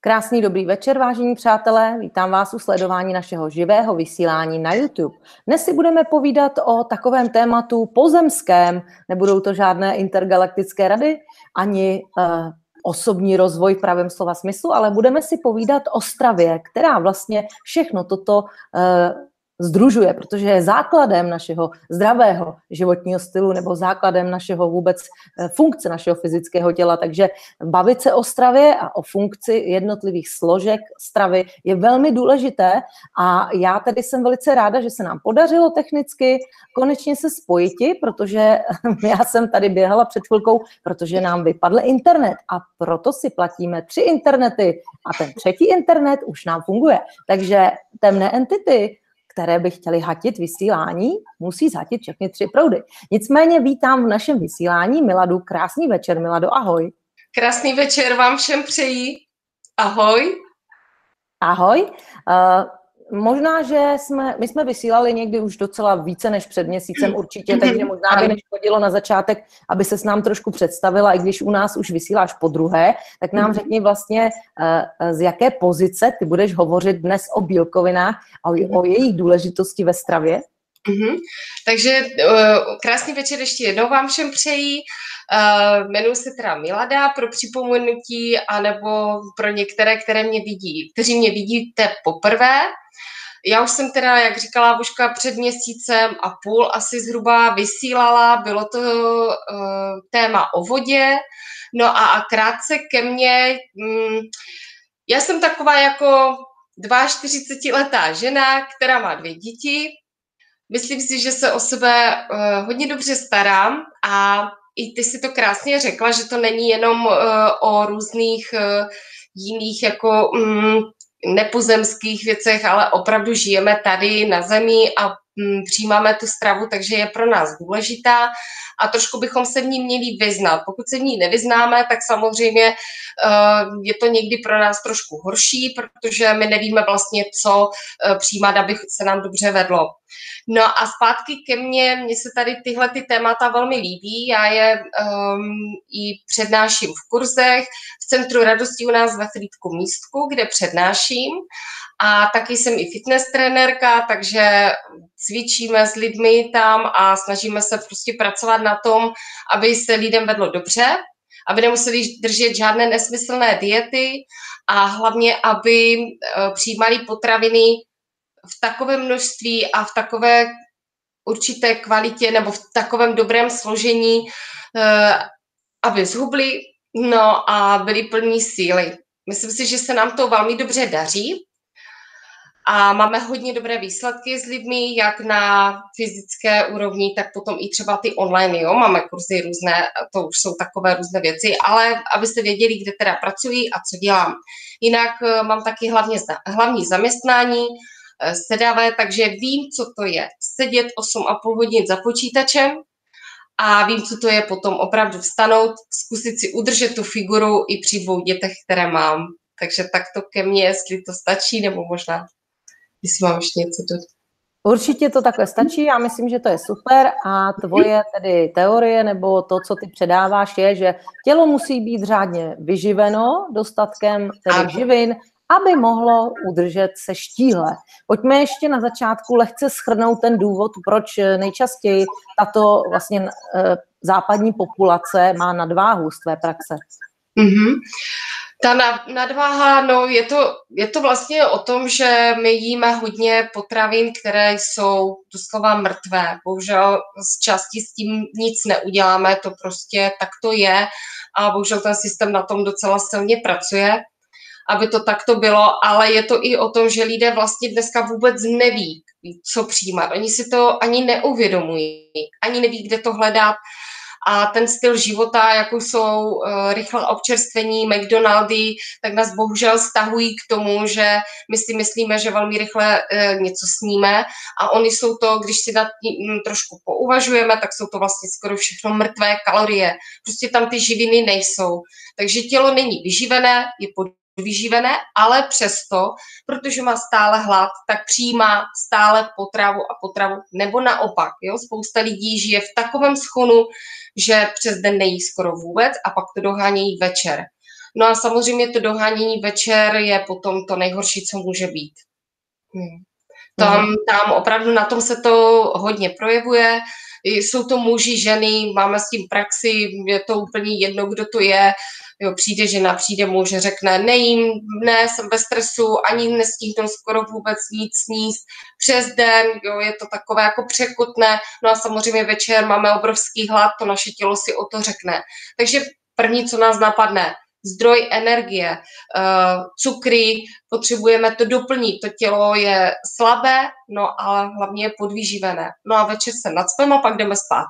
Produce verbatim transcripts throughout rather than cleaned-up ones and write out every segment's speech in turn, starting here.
Krásný dobrý večer, vážení přátelé. Vítám vás u sledování našeho živého vysílání na YouTube. Dnes si budeme povídat o takovém tématu pozemském. Nebudou to žádné intergalaktické rady, ani uh, osobní rozvoj v pravém slova smyslu, ale budeme si povídat o stravě, která vlastně všechno toto uh, sdružuje, protože je základem našeho zdravého životního stylu nebo základem našeho vůbec funkce našeho fyzického těla. Takže bavit se o stravě a o funkci jednotlivých složek stravy je velmi důležité a já tedy jsem velice ráda, že se nám podařilo technicky konečně se spojiti, protože já jsem tady běhala před chvilkou, protože nám vypadl internet a proto si platíme tři internety a ten třetí internet už nám funguje. Takže temné entity, které by chtěli hatit vysílání, musí zhatit všechny tři proudy. Nicméně vítám v našem vysílání Miladu. Krásný večer, Milado, ahoj. Krásný večer vám všem přeji. Ahoj. Ahoj. Uh, možná, že jsme, my jsme vysílali někdy už docela více než před měsícem určitě, takže možná by neškodilo na začátek, aby se s nám trošku představila, i když u nás už vysíláš po druhé, tak nám řekni vlastně, uh, z jaké pozice ty budeš hovořit dnes o bílkovinách a o, o jejich důležitosti ve stravě. Mm-hmm. Takže uh, krásný večer ještě jednou vám všem přeji. Uh, jmenuji se teda Milada pro připomenutí, anebo pro některé, které mě vidí, kteří mě vidíte poprvé. Já už jsem teda, jak říkala Božka, před měsícem a půl asi zhruba vysílala, bylo to uh, téma o vodě, no a, a krátce ke mně, um, já jsem taková jako čtyřicetiletá žena, která má dvě děti. Myslím si, že se o sebe uh, hodně dobře starám a i ty si to krásně řekla, že to není jenom uh, o různých uh, jiných jako um, nepozemských věcech, ale opravdu žijeme tady na zemi a um, přijímáme tu stravu, takže je pro nás důležitá a trošku bychom se v ní měli vyznat. Pokud se v ní nevyznáme, tak samozřejmě uh, je to někdy pro nás trošku horší, protože my nevíme vlastně, co uh, přijímat, aby se nám dobře vedlo. No a zpátky ke mně, mně se tady tyhle ty témata velmi líbí, já je um, i přednáším v kurzech, v Centru radosti u nás ve Frýdku Místku, kde přednáším a taky jsem i fitness trenérka, takže cvičíme s lidmi tam a snažíme se prostě pracovat na tom, aby se lidem vedlo dobře, aby nemuseli držet žádné nesmyslné diety a hlavně, aby uh, přijímali potraviny v takovém množství a v takové určité kvalitě nebo v takovém dobrém složení, aby zhubli, no a byli plní síly. Myslím si, že se nám to velmi dobře daří a máme hodně dobré výsledky s lidmi, jak na fyzické úrovni, tak potom i třeba ty online, jo, máme kurzy různé, to už jsou takové různé věci, ale abyste věděli, kde teda pracuji a co dělám. Jinak mám taky hlavně, hlavní zaměstnání, sedavé, takže vím, co to je sedět osm a půl hodin za počítačem a vím, co to je potom opravdu vstanout, zkusit si udržet tu figuru i při dvou dětech, které mám. Takže tak to ke mně, jestli to stačí, nebo možná, jestli mám ještě něco dodat. Určitě to takhle stačí, já myslím, že to je super a tvoje tedy teorie nebo to, co ty předáváš, je, že tělo musí být řádně vyživeno dostatkem tedy živin, aby mohlo udržet se štíhle. Pojďme ještě na začátku lehce shrnout ten důvod, proč nejčastěji tato vlastně eh, západní populace má nadváhu z tvé praxe. Mm-hmm. Ta nadváha, no je to, je to vlastně o tom, že my jíme hodně potravin, které jsou doslova mrtvé. Bohužel z části s tím nic neuděláme, to prostě tak to je a bohužel ten systém na tom docela silně pracuje, aby to takto bylo, ale je to i o tom, že lidé vlastně dneska vůbec neví, co přijímat. Oni si to ani neuvědomují, ani neví, kde to hledat. A ten styl života, jako jsou uh, rychlé občerstvení, McDonaldy, tak nás bohužel stahují k tomu, že my si myslíme, že velmi rychle uh, něco sníme a oni jsou to, když si nad tím trošku pouvažujeme, tak jsou to vlastně skoro všechno mrtvé kalorie. Prostě tam ty živiny nejsou. Takže tělo není vyživené, je pod vyživené, ale přesto, protože má stále hlad, tak přijímá stále potravu a potravu, nebo naopak. Jo? Spousta lidí žije v takovém schonu, že přes den nejí skoro vůbec a pak to dohánějí večer. No a samozřejmě to dohánění večer je potom to nejhorší, co může být. Hmm. Tam, mm. tam opravdu na tom se to hodně projevuje. Jsou to muži, ženy, máme s tím praxi, je to úplně jedno, kdo to je. Jo, přijde žena, přijde muž, řekne, nejím, ne, jsem bez stresu, ani nestihnu skoro vůbec nic sníst přes den, jo, je to takové jako překotné, no a samozřejmě večer máme obrovský hlad, to naše tělo si o to řekne. Takže první, co nás napadne, zdroj energie, cukry, potřebujeme to doplnit, to tělo je slabé, no ale hlavně je podvyživené. No a večer se nacpeme a pak jdeme spát.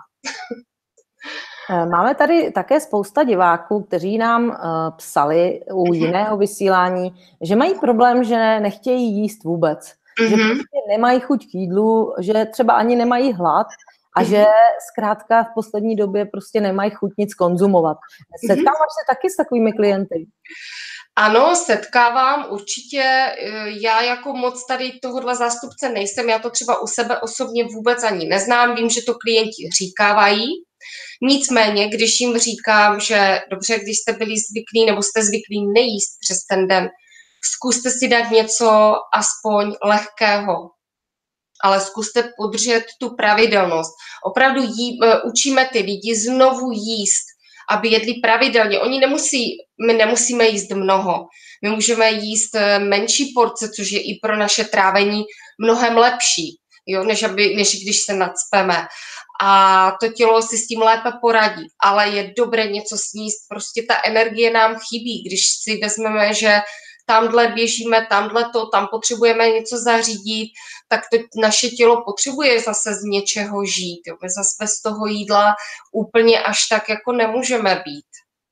Máme tady také spousta diváků, kteří nám uh, psali u jiného vysílání, že mají problém, že nechtějí jíst vůbec. Mm-hmm. Že prostě nemají chuť k jídlu, že třeba ani nemají hlad a mm-hmm. že zkrátka v poslední době prostě nemají chuť nic konzumovat. Setkáváš mm-hmm. se taky s takovými klienty? Ano, setkávám určitě. Já jako moc tady tohohle zástupce nejsem, já to třeba u sebe osobně vůbec ani neznám, vím, že to klienti říkávají. Nicméně, když jim říkám, že dobře, když jste byli zvyklí nebo jste zvyklí nejíst přes ten den, zkuste si dát něco aspoň lehkého, ale zkuste podržet tu pravidelnost. Opravdu jí, učíme ty lidi znovu jíst, aby jedli pravidelně. Oni nemusí, my nemusíme jíst mnoho. My můžeme jíst menší porce, což je i pro naše trávení mnohem lepší, jo, než, aby, než když se nacpeme. A to tělo si s tím lépe poradí, ale je dobré něco sníst, prostě ta energie nám chybí, když si vezmeme, že tamhle běžíme, tamhle to, tam potřebujeme něco zařídit, tak to naše tělo potřebuje zase z něčeho žít. Jo. My zase bez toho jídla úplně až tak jako nemůžeme být.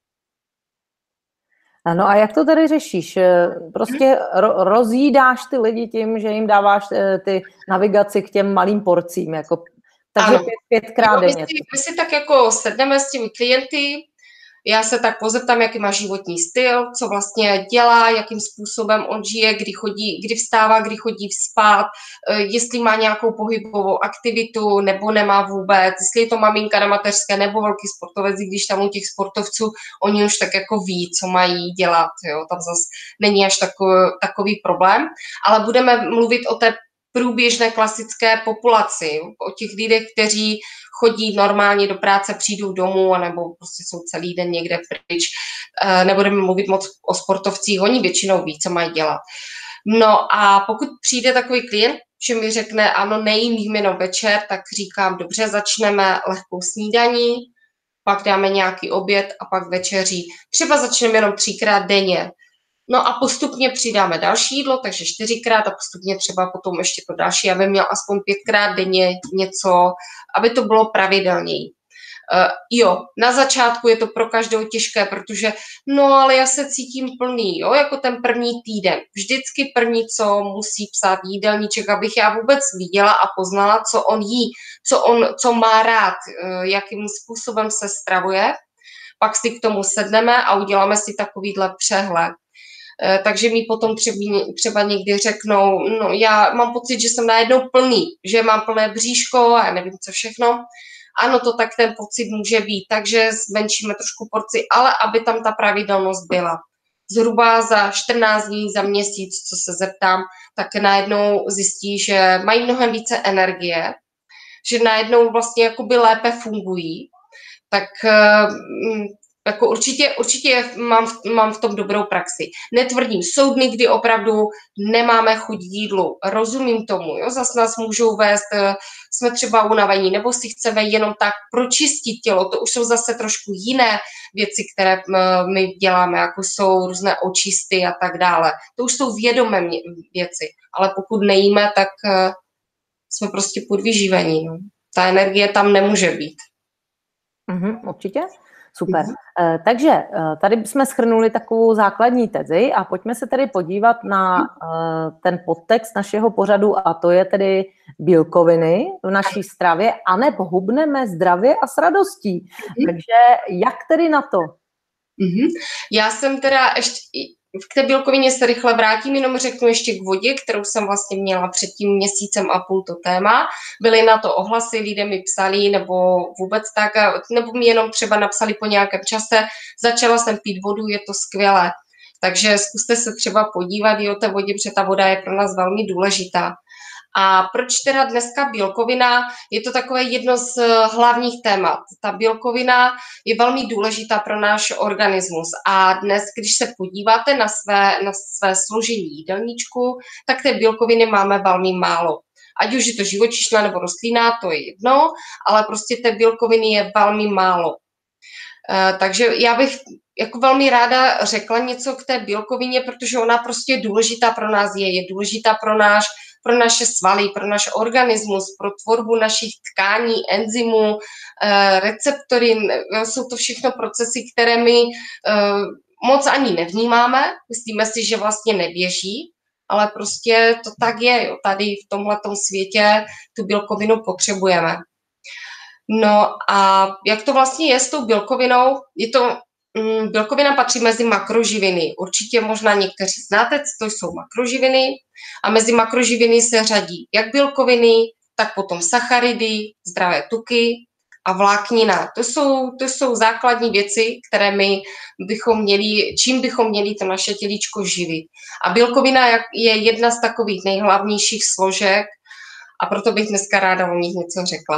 No a jak to tady řešíš? Prostě ro- rozjídáš ty lidi tím, že jim dáváš ty navigaci k těm malým porcím, jako takže pět, pětkrát denně. My si, my si tak jako sedneme s těmi klienty, já se tak pozeptám, jaký má životní styl, co vlastně dělá, jakým způsobem on žije, kdy chodí, kdy vstává, kdy chodí spát, jestli má nějakou pohybovou aktivitu nebo nemá vůbec, jestli je to maminka na mateřské nebo velký sportovec, když tam u těch sportovců oni už tak jako ví, co mají dělat, jo, tam zase není až takový, takový problém, ale budeme mluvit o té průběžné klasické populaci, o těch lidech, kteří chodí normálně do práce, přijdou domů, anebo prostě jsou celý den někde pryč. Nebudeme mluvit moc o sportovcích, oni většinou ví, co mají dělat. No a pokud přijde takový klient, že mi řekne, ano, nejím jenom večer, tak říkám, dobře, začneme lehkou snídaní, pak dáme nějaký oběd a pak večeří. Třeba začneme jenom třikrát denně. No a postupně přidáme další jídlo, takže čtyřikrát a postupně třeba potom ještě to další, aby měl aspoň pětkrát denně něco, aby to bylo pravidelněji. Uh, jo, na začátku je to pro každou těžké, protože no ale já se cítím plný, jo, jako ten první týden. Vždycky první, co musí psát jídelníček, abych já vůbec viděla a poznala, co on jí, co on, co má rád, uh, jakým způsobem se stravuje. Pak si k tomu sedneme a uděláme si takovýhle přehled. Takže mi potom třeba, třeba někdy řeknou, no já mám pocit, že jsem najednou plný, že mám plné bříško a já nevím co všechno. Ano, to tak ten pocit může být, takže zmenšíme trošku porci, ale aby tam ta pravidelnost byla. Zhruba za čtrnáct dní, za měsíc, co se zeptám, tak najednou zjistí, že mají mnohem více energie, že najednou vlastně jakoby lépe fungují, tak jako určitě, určitě mám, v, mám v tom dobrou praxi. Netvrdím, jsou dny, kdy opravdu nemáme chuť jídlu. Rozumím tomu, jo? Zas nás můžou vést, jsme třeba unavení, nebo si chceme jenom tak pročistit tělo. To už jsou zase trošku jiné věci, které my děláme, jako jsou různé očisty a tak dále. To už jsou vědomé věci, ale pokud nejíme, tak jsme prostě podvyživení. No. Ta energie tam nemůže být. Mm-hmm, určitě. Super. Uh, takže uh, tady jsme shrnuli takovou základní tezi a pojďme se tedy podívat na uh, ten podtext našeho pořadu a to je tedy bílkoviny v naší stravě a nebo hubneme zdravě a s radostí. Takže jak tedy na to? Já jsem teda ještě, k té bílkovině se rychle vrátím, jenom řeknu ještě k vodě, kterou jsem vlastně měla před tím měsícem a půl to téma. Byly na to ohlasy, lidé mi psali, nebo vůbec tak, nebo mi jenom třeba napsali po nějakém čase, začala jsem pít vodu, je to skvělé. Takže zkuste se třeba podívat i o té vodě, protože ta voda je pro nás velmi důležitá. A proč teda dneska bílkovina? Je to takové jedno z hlavních témat. Ta bílkovina je velmi důležitá pro náš organismus a dnes, když se podíváte na své, na své složení jídelníčku, tak té bílkoviny máme velmi málo. Ať už je to živočišná nebo rostlinná, to je jedno, ale prostě té bílkoviny je velmi málo. Uh, takže já bych jako velmi ráda řekla něco k té bílkovině, protože ona prostě je důležitá pro nás, je, je důležitá pro náš pro naše svaly, pro náš organismus, pro tvorbu našich tkání, enzymů, receptory. Jsou to všechno procesy, které my moc ani nevnímáme. Myslíme si, že vlastně neběží, ale prostě to tak je. Jo. Tady v tomhletom světě tu bílkovinu potřebujeme. No a jak to vlastně je s tou bílkovinou? Je to Bílkovina patří mezi makroživiny. Určitě možná někteří znáte, co to jsou makroživiny. A mezi makroživiny se řadí jak bílkoviny, tak potom sacharidy, zdravé tuky a vláknina. To jsou, to jsou základní věci, které my bychom měli, čím bychom měli to naše tělíčko živit. A bílkovina je jedna z takových nejhlavnějších složek a proto bych dneska ráda o nich něco řekla.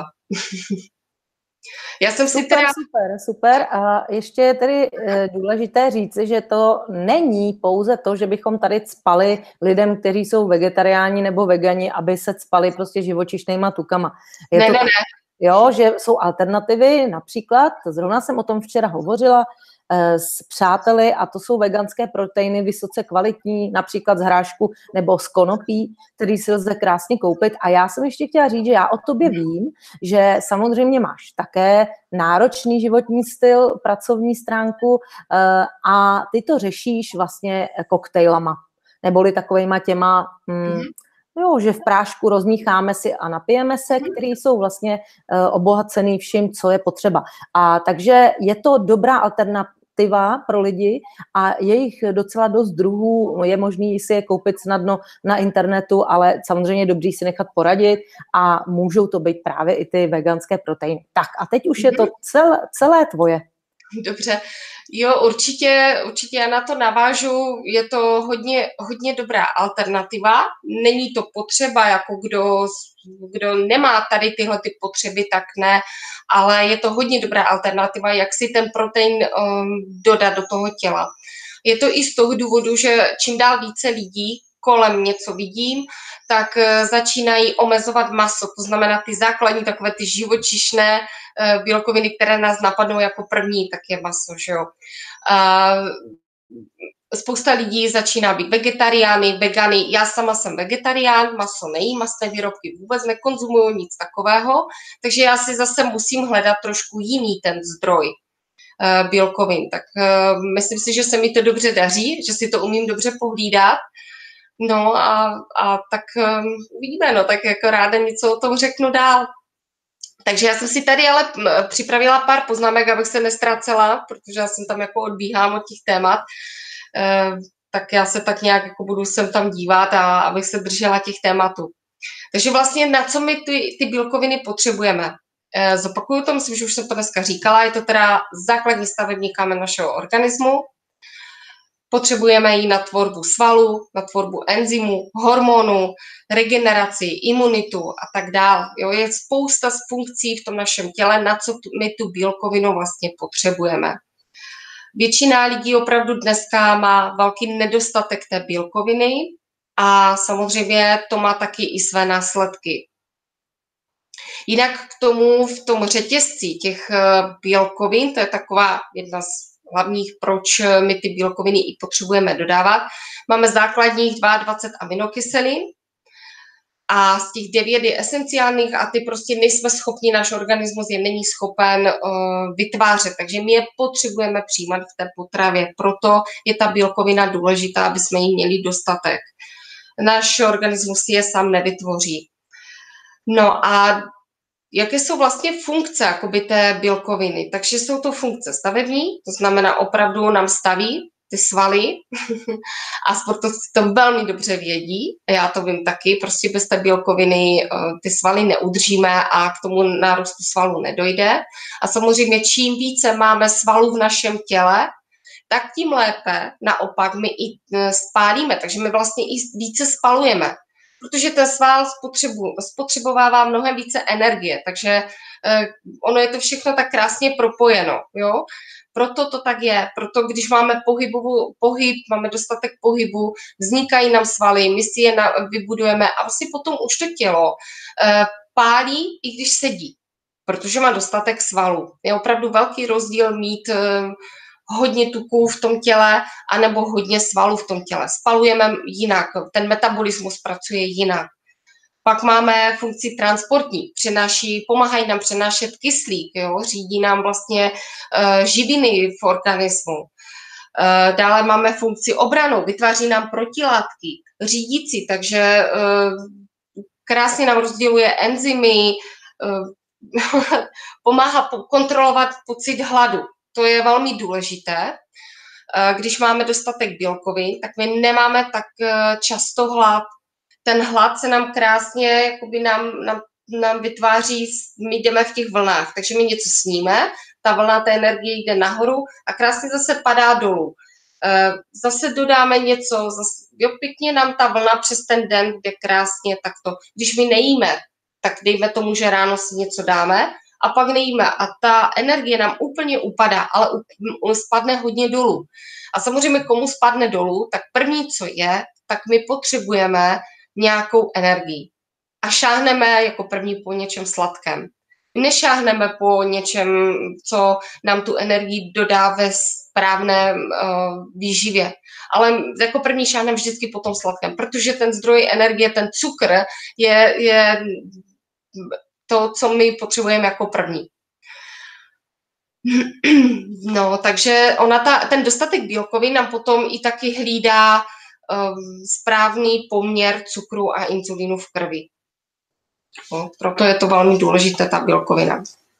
Já jsem super, si teda... super, super. A ještě je tedy důležité říci, že to není pouze to, že bychom tady cpali lidem, kteří jsou vegetariáni nebo vegani, aby se cpali prostě živočišnýma tukama. Je ne, to, ne, ne. Jo, že jsou alternativy, například, zrovna jsem o tom včera hovořila s přáteli a to jsou veganské proteiny vysoce kvalitní, například z hrášku nebo z konopí, který si lze krásně koupit. A já jsem ještě chtěla říct, že já o tobě vím, že samozřejmě máš také náročný životní styl, pracovní stránku a ty to řešíš vlastně koktejlama, neboli takovejma těma... Hmm, Jo, že v prášku rozmícháme si a napijeme se, které jsou vlastně uh, obohacený vším, co je potřeba. A takže je to dobrá alternativa pro lidi a je jich docela dost druhů, je možný si je koupit snadno na internetu, ale samozřejmě je dobrý si nechat poradit a můžou to být právě i ty veganské proteiny. Tak a teď už je to celé, celé tvoje. Dobře, jo, určitě, určitě já na to navážu, je to hodně, hodně dobrá alternativa, není to potřeba, jako kdo, kdo nemá tady tyhle ty potřeby, tak ne, ale je to hodně dobrá alternativa, jak si ten protein um, dodat do toho těla. Je to i z toho důvodu, že čím dál více lidí kolem něco vidím, tak začínají omezovat maso, to znamená ty základní takové ty živočišné bílkoviny, které nás napadnou jako první, tak je maso, že jo. Spousta lidí začíná být vegetariány, vegany, já sama jsem vegetarián, maso nejím, masné výrobky vůbec nekonzumuju, nic takového, takže já si zase musím hledat trošku jiný ten zdroj bílkovin, tak myslím si, že se mi to dobře daří, že si to umím dobře pohlídat. No a, a tak um, vidíme, no, tak jako ráda něco o tom řeknu dál. Takže já jsem si tady ale připravila pár poznámek, abych se nestrácela, protože já jsem tam jako odbíhám od těch témat, uh, tak já se tak nějak jako budu sem tam dívat a abych se držela těch tématů. Takže vlastně na co my ty, ty bílkoviny potřebujeme? Uh, zopakuju to, myslím, že už jsem to dneska říkala, je to teda základní stavební kámen našeho organismu. Potřebujeme ji na tvorbu svalů, na tvorbu enzymů, hormonů, regeneraci, imunitu a tak dále. Jo, je spousta funkcí v tom našem těle, na co tu, my tu bílkovinu vlastně potřebujeme. Většina lidí opravdu dneska má velký nedostatek té bílkoviny a samozřejmě to má taky i své následky. Jinak k tomu v tom řetězci těch bílkovin, to je taková jedna z hlavních, proč my ty bílkoviny i potřebujeme dodávat. Máme základních dvacet dva aminokyselin a z těch devět je esenciálních a ty prostě nejsme schopni, náš organismus je není schopen uh, vytvářet, takže my je potřebujeme přijímat v té potravě. Proto je ta bílkovina důležitá, aby jsme jí měli dostatek. Náš organismus je sám nevytvoří. No a jaké jsou vlastně funkce jakoby té bílkoviny? Takže jsou to funkce stavební, to znamená opravdu nám staví ty svaly a sportovci to velmi dobře vědí, já to vím taky, prostě bez té bílkoviny ty svaly neudržíme a k tomu nárůstu svalů nedojde. A samozřejmě čím více máme svalů v našem těle, tak tím lépe naopak my i spálíme, takže my vlastně i více spalujeme, protože ten sval spotřebu, spotřebovává mnohem více energie, takže eh, ono je to všechno tak krásně propojeno, jo. Proto to tak je, proto když máme pohybovou, pohyb, máme dostatek pohybu, vznikají nám svaly, my si je na, vybudujeme a vlastně potom už to tělo eh, pálí, i když sedí, protože má dostatek svalů. Je opravdu velký rozdíl mít eh, hodně tuků v tom těle, anebo hodně svalů v tom těle. Spalujeme jinak, ten metabolismus pracuje jinak. Pak máme funkci transportní, přenáší, pomáhají nám přenášet kyslík, jo, řídí nám vlastně uh, živiny v organismu. Uh, dále máme funkci obranou, vytváří nám protilátky, řídící, takže uh, krásně nám rozděluje enzymy, uh, pomáhá kontrolovat pocit hladu. To je velmi důležité. Když máme dostatek bílkovin, tak my nemáme tak často hlad. Ten hlad se nám krásně, jakoby nám, nám, nám vytváří, my jdeme v těch vlnách, takže my něco sníme, ta vlna té energie jde nahoru a krásně zase padá dolů. Zase dodáme něco, zase, jo, pěkně nám ta vlna přes ten den jde krásně takto. Když my nejíme, tak dejme tomu, že ráno si něco dáme, a pak nejíme a ta energie nám úplně upadá, ale spadne hodně dolů. A samozřejmě komu spadne dolů, tak první, co je, tak my potřebujeme nějakou energii. A šáhneme jako první po něčem sladkém. Nešáhneme po něčem, co nám tu energii dodá ve správné uh, výživě. Ale jako první šáhneme vždycky po tom sladkém, protože ten zdroj energie, ten cukr je... je to, co my potřebujeme jako první. No, takže ona ta, ten dostatek bílkovin nám potom i taky hlídá um, správný poměr cukru a insulínu v krvi. No, proto je to velmi důležité, ta bílkovina.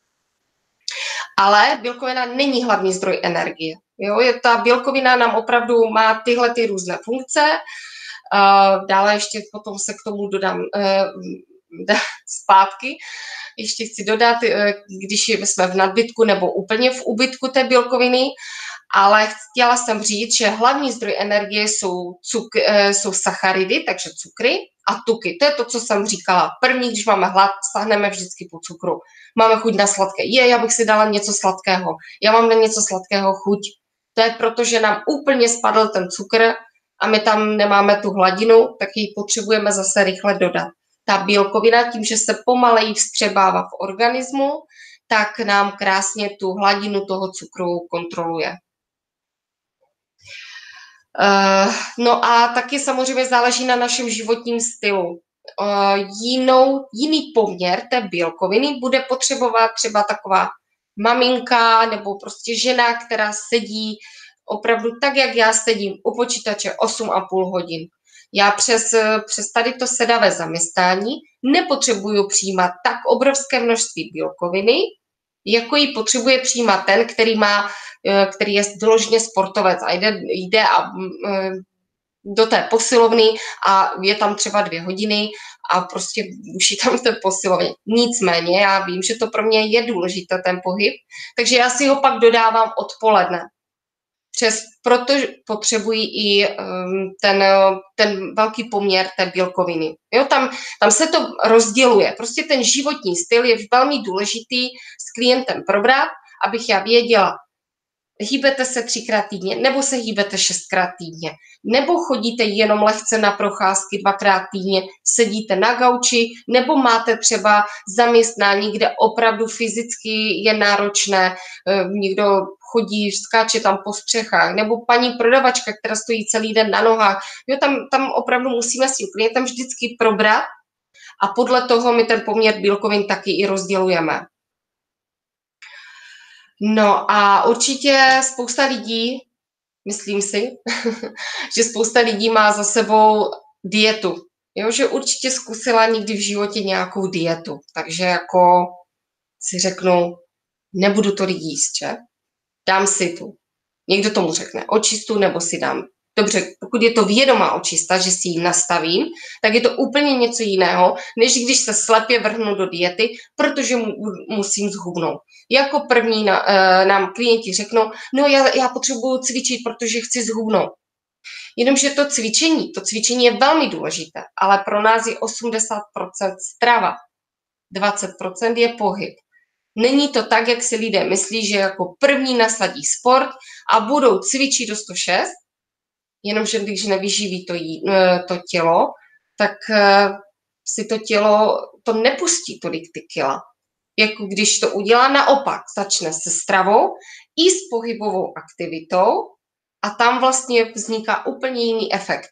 Ale bílkovina není hlavní zdroj energie. Jo, je ta bílkovina nám opravdu má tyhle ty různé funkce. Uh, dále ještě potom se k tomu dodám uh, zpátky. Ještě chci dodat, když jsme v nadbytku nebo úplně v úbytku té bílkoviny, ale chtěla jsem říct, že hlavní zdroj energie jsou, cuk, jsou sacharidy, takže cukry a tuky. To je to, co jsem říkala. První, když máme hlad, sáhneme vždycky po cukru. Máme chuť na sladké. Je, já bych si dala něco sladkého. Já mám na něco sladkého chuť. To je proto, že nám úplně spadl ten cukr a my tam nemáme tu hladinu, tak ji potřebujeme zase rychle dodat. Ta bílkovina tím, že se pomaleji vstřebává v organismu, tak nám krásně tu hladinu toho cukru kontroluje. Uh, no a taky samozřejmě záleží na našem životním stylu. Uh, jinou, jiný poměr té bílkoviny bude potřebovat třeba taková maminka nebo prostě žena, která sedí opravdu tak, jak já sedím u počítače osm a půl hodin. Já přes, přes tady to sedavé zaměstnání nepotřebuju přijímat tak obrovské množství bílkoviny, jako ji potřebuje přijímat ten, který, má, který je doložně sportovec a jde, jde a, do té posilovny a je tam třeba dvě hodiny a prostě už je tam v té posilovně. Nicméně já vím, že to pro mě je důležité, ten pohyb, takže já si ho pak dodávám odpoledne. Přes, proto potřebují i um, ten, ten velký poměr té bílkoviny. Jo, tam, tam se to rozděluje. Prostě ten životní styl je velmi důležitý s klientem probrat, abych já věděla, hýbete se třikrát týdně, nebo se hýbete šestkrát týdně, nebo chodíte jenom lehce na procházky dvakrát týdně, sedíte na gauči, nebo máte třeba zaměstnání, kde opravdu fyzicky je náročné, někdo chodí, skáče tam po střechách, nebo paní prodavačka, která stojí celý den na nohách. Jo, tam, tam opravdu musíme s tím klientem vždycky probrat a podle toho my ten poměr bílkovin taky i rozdělujeme. No a určitě spousta lidí, myslím si, že spousta lidí má za sebou dietu. Jo, že určitě zkusila někdy v životě nějakou dietu. Takže jako si řeknu, nebudu to jíst, že? Dám si tu. Někdo tomu řekne očistu, nebo si dám. Dobře, pokud je to vědomá očista, že si ji nastavím, tak je to úplně něco jiného, než když se slepě vrhnu do diety, protože mu, musím zhubnout. Jako první na, e, nám klienti řeknou, no já, já potřebuju cvičit, protože chci zhubnout. Jenomže to cvičení, to cvičení je velmi důležité, ale pro nás je osmdesát procent strava, dvacet procent je pohyb. Není to tak, jak si lidé myslí, že jako první nasadí sport a budou cvičit do sto šest, jenomže když nevyživí to, jí, to tělo, tak si to tělo to nepustí tolik ty kila. Jako když to udělá naopak, začne se stravou i s pohybovou aktivitou a tam vlastně vzniká úplně jiný efekt.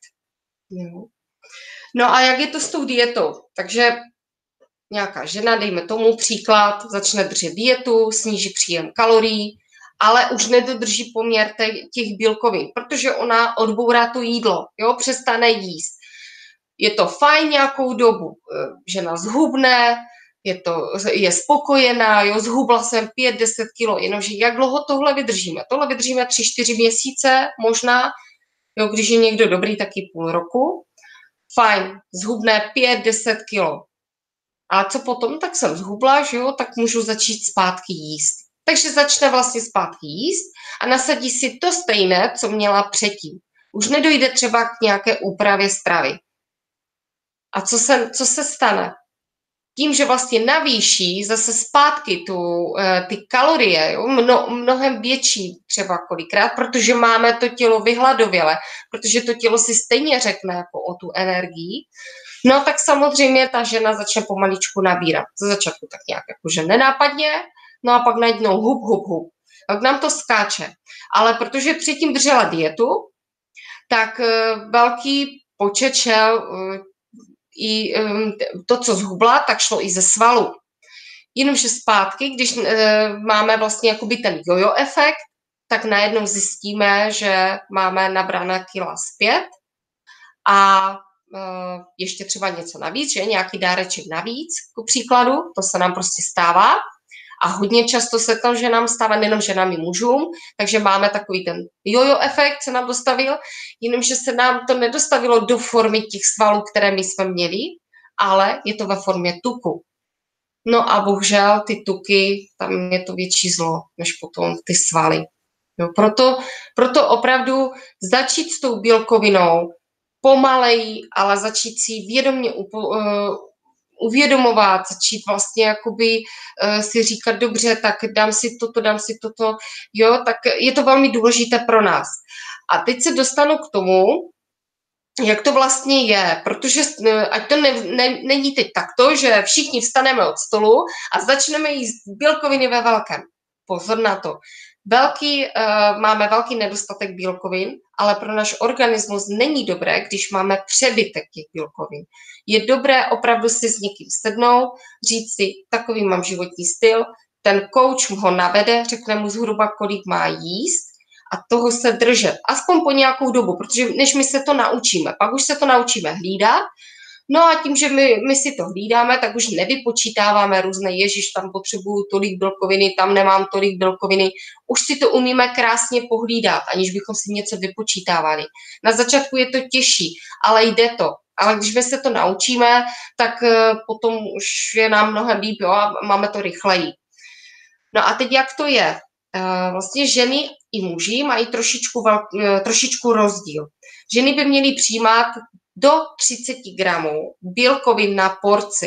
No a jak je to s tou dietou? Takže nějaká žena, dejme tomu příklad, začne držet dietu, sníží příjem kalorií, ale už nedodrží poměr těch bílkovin, protože ona odbourá to jídlo, jo, přestane jíst. Je to fajn nějakou dobu, žena zhubne, je, to, je spokojená, jo, zhubla jsem pět deset kilo, jenomže jak dlouho tohle vydržíme? Tohle vydržíme tři čtyři měsíce možná, jo, když je někdo dobrý, taky půl roku. Fajn, zhubne pět deset kilo. A co potom? Tak jsem zhubla, že jo, tak můžu začít zpátky jíst. Takže začne vlastně zpátky jíst a nasadí si to stejné, co měla předtím. Už nedojde třeba k nějaké úpravě stravy. A co se, co se stane? Tím, že vlastně navýší zase zpátky tu, ty kalorie, jo, mno, mnohem větší třeba kolikrát, protože máme to tělo vyhladovělé, protože to tělo si stejně řekne jako o tu energii, no tak samozřejmě ta žena začne pomaličku nabírat. Ze začátku tak nějak jakože nenápadně, no a pak najednou hup, hup, hup. Tak nám to skáče. Ale protože předtím držela dietu, tak velký počet šel i to, co zhubla, tak šlo i ze svalu. Jenomže zpátky, když máme vlastně jakoby ten jojo efekt, tak najednou zjistíme, že máme nabrané kila zpět a ještě třeba něco navíc, že nějaký dáreček navíc, ku příkladu, to se nám prostě stává. A hodně často se to, že nám stává nejenom ženám i mužům, takže máme takový ten jojo efekt, se nám dostavil, jenomže se nám to nedostavilo do formy těch svalů, které my jsme měli, ale je to ve formě tuku. No a bohužel ty tuky, tam je to větší zlo, než potom ty svaly. Jo, proto, proto opravdu začít s tou bílkovinou pomaleji, ale začít si vědomě upo- uh, uvědomovat, začít vlastně jakoby uh, si říkat, dobře, tak dám si toto, dám si toto, jo, tak je to velmi důležité pro nás. A teď se dostanu k tomu, jak to vlastně je, protože ať to ne, ne, není teď takto, že všichni vstaneme od stolu a začneme jíst bílkoviny ve velkém. Pozor na to. Velký, uh, máme velký nedostatek bílkovin, ale pro náš organismus není dobré, když máme přebytek těch bílkovin. Je dobré opravdu si s někým sednout, říct si, takový mám životní styl, ten coach ho navede, řekne mu zhruba, kolik má jíst a toho se držet, aspoň po nějakou dobu, protože než my se to naučíme, pak už se to naučíme hlídat. No a tím, že my, my si to hlídáme, tak už nevypočítáváme různé, ježiš, tam potřebuju tolik bílkoviny, tam nemám tolik bílkoviny. Už si to umíme krásně pohlídat, aniž bychom si něco vypočítávali. Na začátku je to těžší, ale jde to. Ale když my se to naučíme, tak potom už je nám mnohem líp, jo, a máme to rychleji. No a teď jak to je? Vlastně ženy i muži mají trošičku, velk- trošičku rozdíl. Ženy by měly přijímat do třicet gramů bílkovin na porci.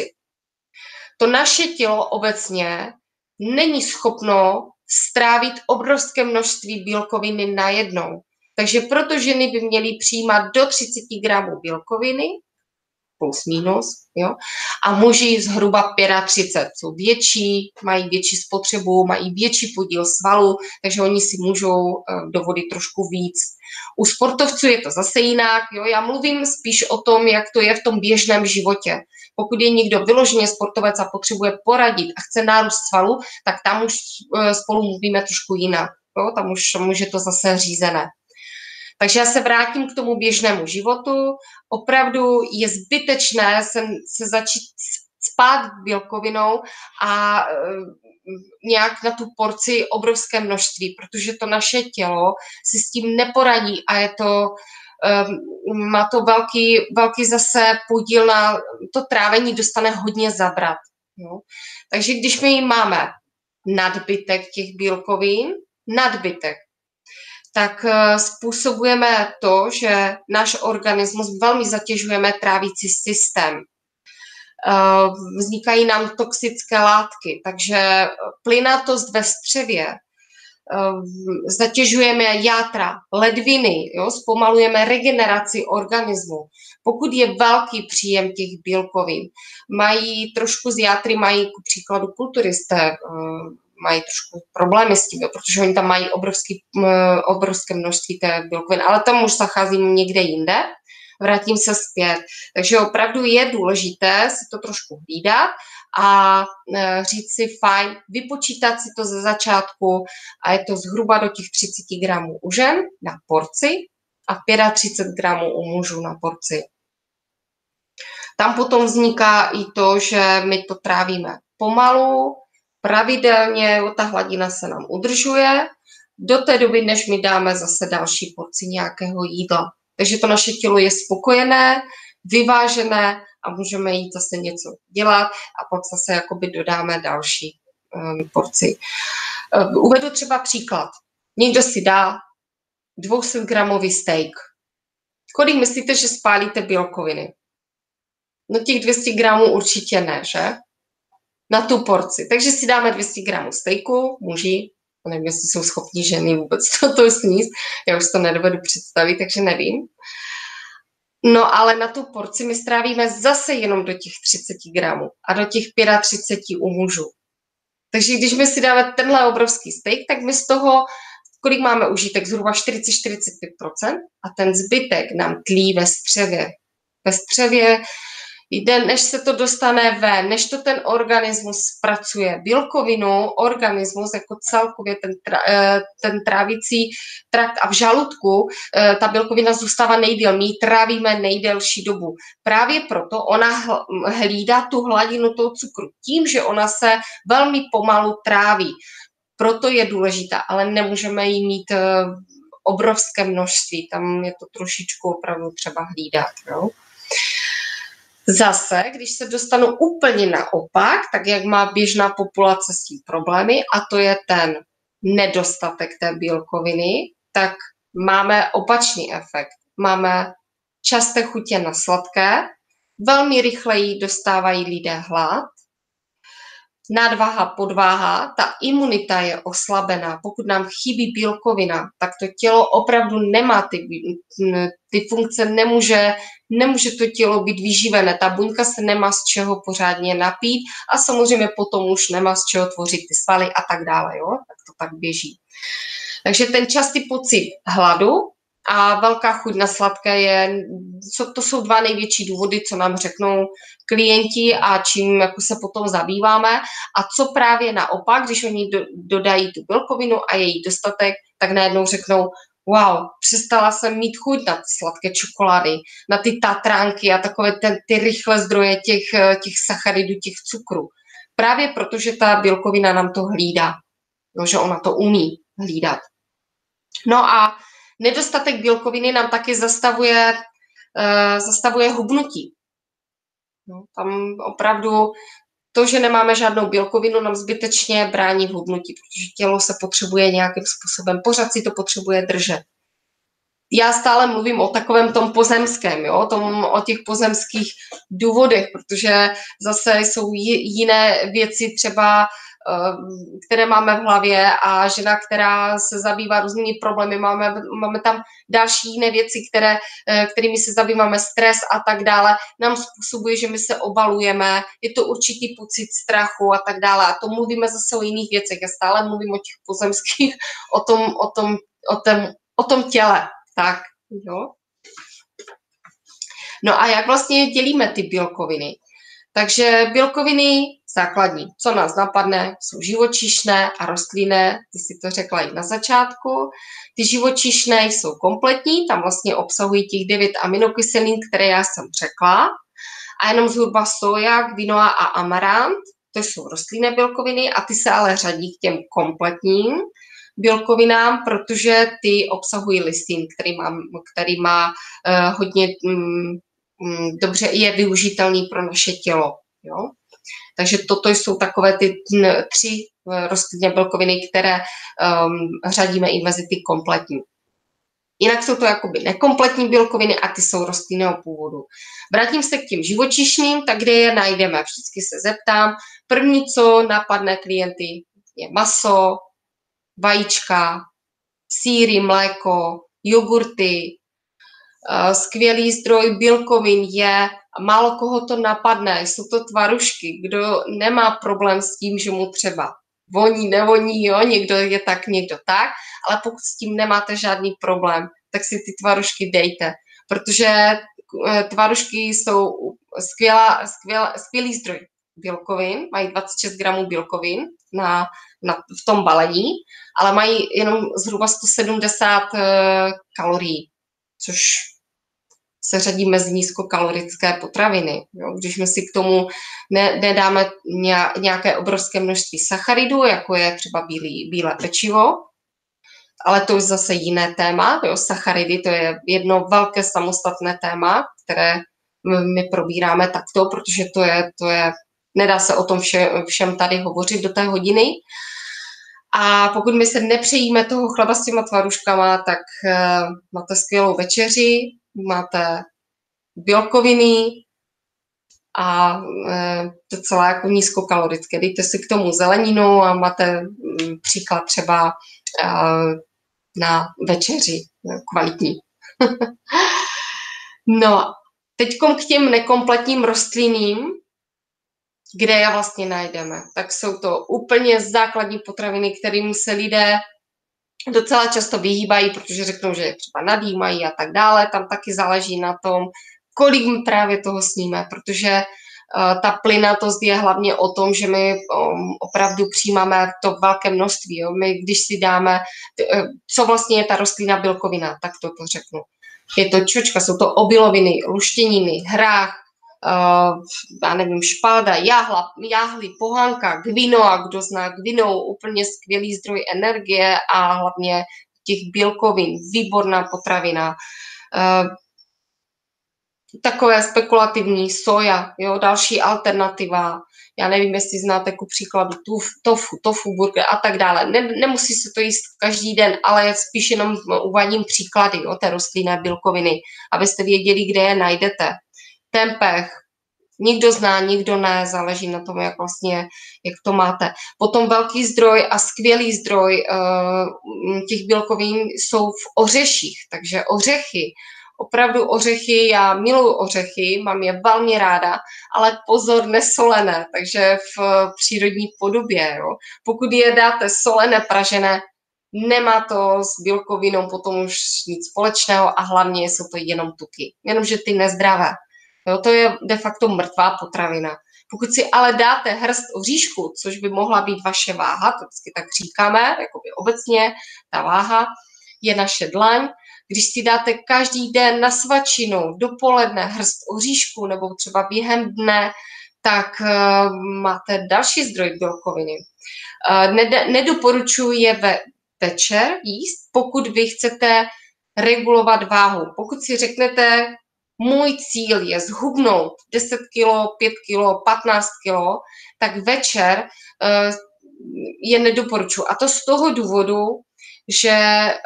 To naše tělo obecně není schopno strávit obrovské množství bílkoviny najednou. Takže proto ženy by měly přijímat do třicet gramů bílkoviny, plus minus, jo, a muži zhruba třicet pět. Jsou větší, mají větší spotřebu, mají větší podíl svalů, takže oni si můžou dovolit trošku víc. U sportovců je to zase jinak, jo, já mluvím spíš o tom, jak to je v tom běžném životě. Pokud je někdo vyloženě sportovec a potřebuje poradit a chce nárůst svalů, tak tam už spolu mluvíme trošku jinak, jo, tam už může to zase řízené. Takže já se vrátím k tomu běžnému životu. Opravdu je zbytečné se, se začít spát bílkovinou a nějak na tu porci obrovské množství, protože to naše tělo si s tím neporadí a je to, um, má to velký, velký zase podíl na to trávení, dostane hodně zabrat. Jo. Takže když my máme nadbytek těch bílkovin, nadbytek, tak uh, způsobujeme to, že náš organismus velmi zatěžujeme trávící systém. Uh, vznikají nám toxické látky, takže plynatost ve střevě, uh, zatěžujeme játra, ledviny, jo, zpomalujeme regeneraci organismu. Pokud je velký příjem těch bílkovin, mají trošku z játry, mají ku příkladu kulturisté, uh, mají trošku problémy s tím, jo, protože oni tam mají obrovský, uh, obrovské množství té bílkovin, ale tam už zacházím někde jinde. Vrátím se zpět. Takže opravdu je důležité si to trošku hlídat a e, říct si fajn, vypočítat si to ze začátku a je to zhruba do těch třicet gramů u žen na porci a třicet pět gramů u mužů na porci. Tam potom vzniká i to, že my to trávíme pomalu, pravidelně, ta hladina se nám udržuje do té doby, než my dáme zase další porci nějakého jídla. Takže to naše tělo je spokojené, vyvážené a můžeme jít zase něco dělat a pak zase jakoby dodáme další um, porci. Uh, uvedu třeba příklad. Někdo si dá dvě stě gramový steak. Kolik myslíte, že spálíte bílkoviny? No těch dvě stě gramů určitě ne, že? Na tu porci. Takže si dáme dvě stě gramů steaku, muži, nevím, jestli jsou schopni ženy vůbec toto sníst, já už to nedovedu představit, takže nevím. No ale na tu porci my strávíme zase jenom do těch třicet gramů a do těch třicet pět u mužů. Takže když my si dáme tenhle obrovský steak, tak my z toho, kolik máme užitek, zhruba čtyřicet až čtyřicet pět procent a ten zbytek nám tlí ve střevě. Ve střevě jde, než se to dostane ven, než to ten organismus zpracuje. Bílkovinu, organismus jako celkově ten, ten trávicí trakt a v žaludku ta bílkovina zůstává nejdél, my ji trávíme nejdelší dobu. Právě proto ona hlídá tu hladinu toho cukru tím, že ona se velmi pomalu tráví. Proto je důležitá, ale nemůžeme jí mít obrovské množství, tam je to trošičku opravdu třeba hlídat. Jo? Zase, když se dostanu úplně naopak, tak jak má běžná populace s tím problémy, a to je ten nedostatek té bílkoviny, tak máme opačný efekt. Máme časté chutě na sladké, velmi rychleji dostávají lidé hlad, nadváha, podváha, ta imunita je oslabená. Pokud nám chybí bílkovina, tak to tělo opravdu nemá ty, ty funkce, nemůže, nemůže to tělo být vyživené. Ta buňka se nemá z čeho pořádně napít a samozřejmě potom už nemá z čeho tvořit ty svaly a tak dále. Jo? Tak to tak běží. Takže ten častý pocit hladu a velká chuť na sladké je, co, to jsou dva největší důvody, co nám řeknou klienti a čím jako se potom zabýváme. A co právě naopak, když oni do, dodají tu bílkovinu a její dostatek, tak najednou řeknou, wow, přestala jsem mít chuť na ty sladké čokolády, na ty tatránky a takové ten, ty rychlé zdroje těch, těch sacharidů, těch cukrů. Právě protože ta bílkovina nám to hlídá, no, že ona to umí hlídat. No a nedostatek bílkoviny nám taky zastavuje, uh, zastavuje hubnutí. No, tam opravdu to, že nemáme žádnou bílkovinu, nám zbytečně brání v hubnutí, protože tělo se potřebuje nějakým způsobem, pořád si to potřebuje držet. Já stále mluvím o takovém tom pozemském, jo, tom, o těch pozemských důvodech, protože zase jsou jiné věci třeba, které máme v hlavě a žena, která se zabývá různými problémy, máme, máme tam další jiné věci, které, kterými se zabýváme, stres a tak dále, nám způsobuje, že my se obalujeme, je to určitý pocit strachu a tak dále. A to mluvíme zase o jiných věcech. Já stále mluvím o těch pozemských, o tom, o tom, o tom, o tom těle. Tak, jo. No a jak vlastně dělíme ty bílkoviny? Takže bílkoviny základní, co nás napadne, jsou živočišné a rostlinné, ty si to řekla i na začátku. Ty živočišné jsou kompletní, tam vlastně obsahují těch devět aminokyselin, které já jsem řekla. a jenom zhruba soja, quinoa a amarant, to jsou rostlinné bílkoviny a ty se ale řadí k těm kompletním bílkovinám, protože ty obsahují listin, který má, který má uh, hodně um, um, dobře, je využitelný pro naše tělo. Jo? Takže toto jsou takové ty tři rostlinné bílkoviny, které um, řadíme i mezi ty kompletní. Jinak jsou to jakoby nekompletní bílkoviny a ty jsou rostlinného původu. Vrátím se k těm živočišným, tak kde je najdeme? Vždycky se zeptám. První, co napadne klienty, je maso, vajíčka, sýry, mléko, jogurty. Skvělý zdroj bílkovin je, málo koho to napadne, jsou to tvarušky. Kdo nemá problém s tím, že mu třeba voní, nevoní, jo, někdo je tak, někdo tak, ale pokud s tím nemáte žádný problém, tak si ty tvarušky dejte, protože tvarušky jsou skvělá, skvělá, skvělý zdroj bílkovin, mají dvacet šest gramů bílkovin na, na, v tom balení, ale mají jenom zhruba sto sedmdesát uh, kalorií, což se řadí mezi nízkokalorické potraviny. Jo? Když my si k tomu ne, nedáme nějaké obrovské množství sacharidů, jako je třeba bílý, bílé pečivo, ale to je zase jiné téma. Jo? Sacharidy, to je jedno velké samostatné téma, které my probíráme takto, protože to je, to je nedá se o tom vše, všem tady hovořit do té hodiny. A pokud my se nepřejíme toho chleba s těma tvaruškama, tak uh, máte skvělou večeři, máte bílkoviny a uh, docela jako nízkokalorické. Dejte si k tomu zeleninu a máte um, příklad třeba uh, na večeři kvalitní. No, teďkom k těm nekompletním rostlinným, kde je vlastně najdeme. Tak jsou to úplně základní potraviny, kterým se lidé docela často vyhýbají, protože řeknou, že je třeba nadýmají a tak dále. Tam taky záleží na tom, kolik právě toho sníme, protože uh, ta plynatost je hlavně o tom, že my um, opravdu přijímáme to velké množství. Jo? My, když si dáme, t, uh, co vlastně je ta rostlinná bílkovina, tak to, to řeknu. Je to čočka, jsou to obiloviny, luštěniny, hrách, Uh, já nevím, špalda, jáhla, jáhly, pohanka, quinoa, kdo zná quinoa, úplně skvělý zdroj energie a hlavně těch bílkovin, výborná potravina. Uh, takové spekulativní soja, jo, další alternativa. Já nevím, jestli znáte ku příkladu tuf, tofu, tofu burger a tak dále. Ne, nemusí se to jíst každý den, ale spíš jenom uvádím příklady, jo, té rostlinné bílkoviny, abyste věděli, kde je najdete. Tempeh, někdo zná, někdo ne, záleží na tom, jak vlastně, jak to máte. Potom velký zdroj a skvělý zdroj uh, těch bílkovin jsou v ořeších, takže ořechy, opravdu ořechy, já miluji ořechy, mám je velmi ráda, ale pozor, nesolené, takže v přírodní podobě. Jo. Pokud je dáte solené, pražené, nemá to s bílkovinou potom už nic společného a hlavně jsou to jenom tuky, jenomže ty nezdravé. Jo, to je de facto mrtvá potravina. Pokud si ale dáte hrst oříšku, což by mohla být vaše váha, to vždycky tak říkáme, jakoby obecně, ta váha je naše dlaň. Když si dáte každý den na svačinu, dopoledne hrst oříšku nebo třeba během dne, tak uh, máte další zdroj bílkoviny. Uh, ned- nedoporučuji je ve večer jíst, pokud vy chcete regulovat váhu. Pokud si řeknete, můj cíl je zhubnout deset kilo, pět kilo, patnáct kilo, tak večer uh, je nedoporučuji. A to z toho důvodu, že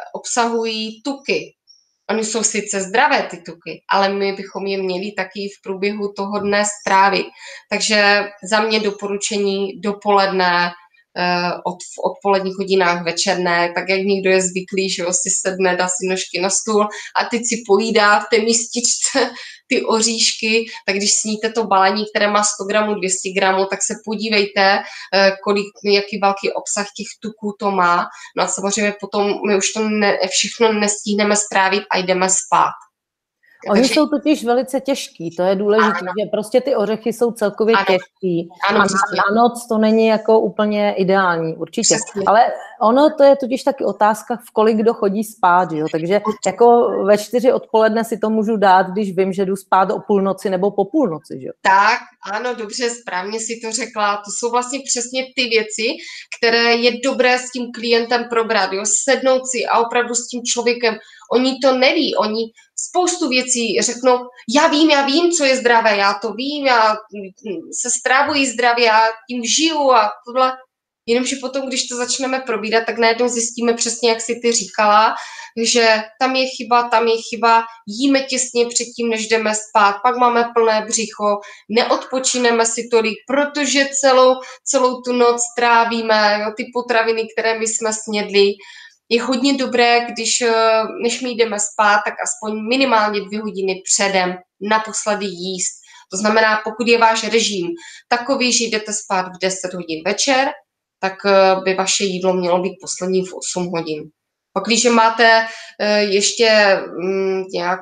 obsahují tuky. Oni jsou sice zdravé, ty tuky, ale my bychom je měli taky v průběhu toho dne strávit. Takže za mě doporučení dopoledne, Od, v odpoledních hodinách večerné, tak jak někdo je zvyklý, že jo, si sedne, dá si nožky na stůl a teď si pojídá v té mističce ty oříšky, tak když sníte to balení, které má sto gramů, dvě stě gramů, tak se podívejte, kolik, jaký velký obsah těch tuků to má. No a samozřejmě potom my už to ne, všechno nestihneme strávit a jdeme spát. Oni Takže jsou totiž velice těžký, to je důležité, že prostě ty ořechy jsou celkově ano, těžký ano, a na, přesně. na noc to není jako úplně ideální, určitě. Přesně. Ale ono to je totiž taky otázka, v kolik kdo chodí spát, jo? Takže jako ve čtyři odpoledne si to můžu dát, když vím, že jdu spát o půlnoci nebo po půlnoci, že jo? Tak, ano, dobře, správně si to řekla. To jsou vlastně přesně ty věci, které je dobré s tím klientem probrat, jo? Sednout si a opravdu s tím člověkem. Oni to neví, oni spoustu věcí řeknou, já vím, já vím, co je zdravé, já to vím, já se strávuji zdravě, já tím žiju a tohle. Jenomže potom, když to začneme probírat, tak najednou zjistíme přesně, jak si ty říkala, že tam je chyba, tam je chyba, jíme těsně předtím, než jdeme spát, pak máme plné břicho, neodpočineme si tolik, protože celou, celou tu noc trávíme, jo, ty potraviny, které my jsme snědli. Je hodně dobré, když než my jdeme spát, tak aspoň minimálně dvě hodiny předem naposledy jíst. To znamená, pokud je váš režim takový, že jdete spát v deset hodin večer, tak by vaše jídlo mělo být poslední v osm hodin. Pak, když máte ještě nějak,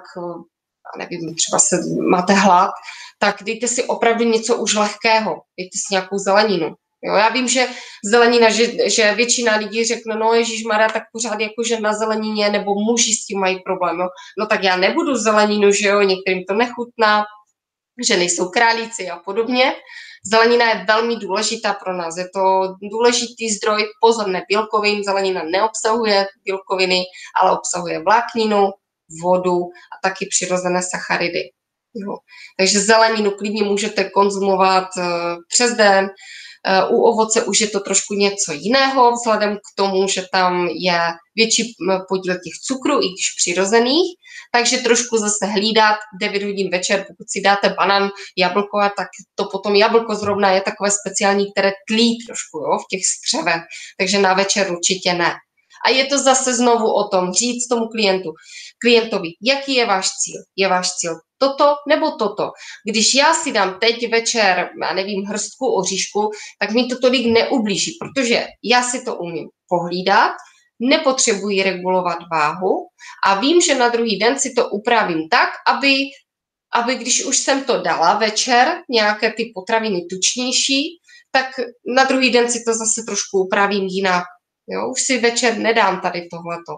nevím, třeba se, máte hlad, tak dejte si opravdu něco už lehkého. Dejte si nějakou zeleninu. Jo, já vím, že zelenina, že, že většina lidí řekne, no ježišmarja, tak pořád jakože na zelenině, nebo muži s tím mají problém. Jo. No tak já nebudu zeleninu, že jo, některým to nechutná, že nejsou králíci a podobně. Zelenina je velmi důležitá pro nás. Je to důležitý zdroj, pozor, ne bílkovin. Zelenina neobsahuje bílkoviny, ale obsahuje vlákninu, vodu a taky přirozené sacharidy. Jo. Takže zeleninu klidně můžete konzumovat uh, přes den. Uh, u ovoce už je to trošku něco jiného, vzhledem k tomu, že tam je větší podíl těch cukrů, i když přirozených, takže trošku zase hlídat devět hodin večer, pokud si dáte banan, jablko, tak to potom jablko zrovna je takové speciální, které tlí trošku, jo, v těch střevech, takže na večer určitě ne. A je to zase znovu o tom říct tomu klientu, klientovi, jaký je váš cíl? Je váš cíl toto nebo toto? Když já si dám teď večer, já nevím, hrstku oříšku, tak mi to tolik neublíží, protože já si to umím pohlídat, nepotřebuji regulovat váhu a vím, že na druhý den si to upravím tak, aby, aby když už jsem to dala večer, nějaké ty potraviny tučnější, tak na druhý den si to zase trošku upravím jinak. Jo, už si večer nedám tady tohleto.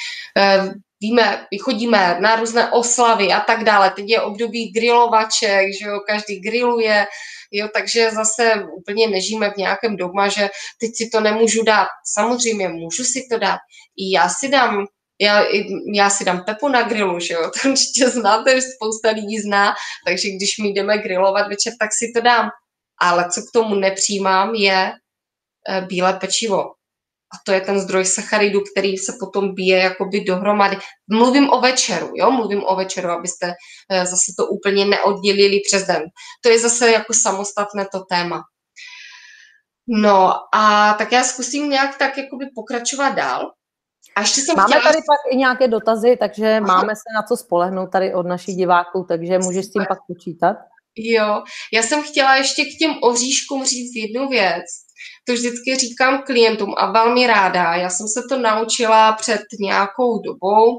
E, víme, chodíme na různé oslavy a tak dále. Teď je období grilovaček, že jo, každý grilluje, jo, takže zase úplně nežijeme v nějakém dogma, že teď si to nemůžu dát. Samozřejmě můžu si to dát. I já si dám, já, já si dám pepu na grilu, že jo, to určitě znáte, spousta lidí zná, takže když my jdeme grillovat večer, tak si to dám. Ale co k tomu nepřijímám, je e, bílé pečivo. A to je ten zdroj sacharidů, který se potom bije jakoby dohromady. Mluvím o večeru, jo, mluvím o večeru, abyste e, zase to úplně neoddělili přes den. To je zase jako samostatné to téma. No a tak já zkusím nějak tak jakoby pokračovat dál. A ještě jsem máme chtěla... tady pak i nějaké dotazy, takže Aha. máme se na co spolehnout tady od našich diváků, takže můžeš s tím pak počítat. Jo, já jsem chtěla ještě k těm oříškům říct jednu věc. To vždycky říkám klientům a velmi ráda. Já jsem se to naučila před nějakou dobou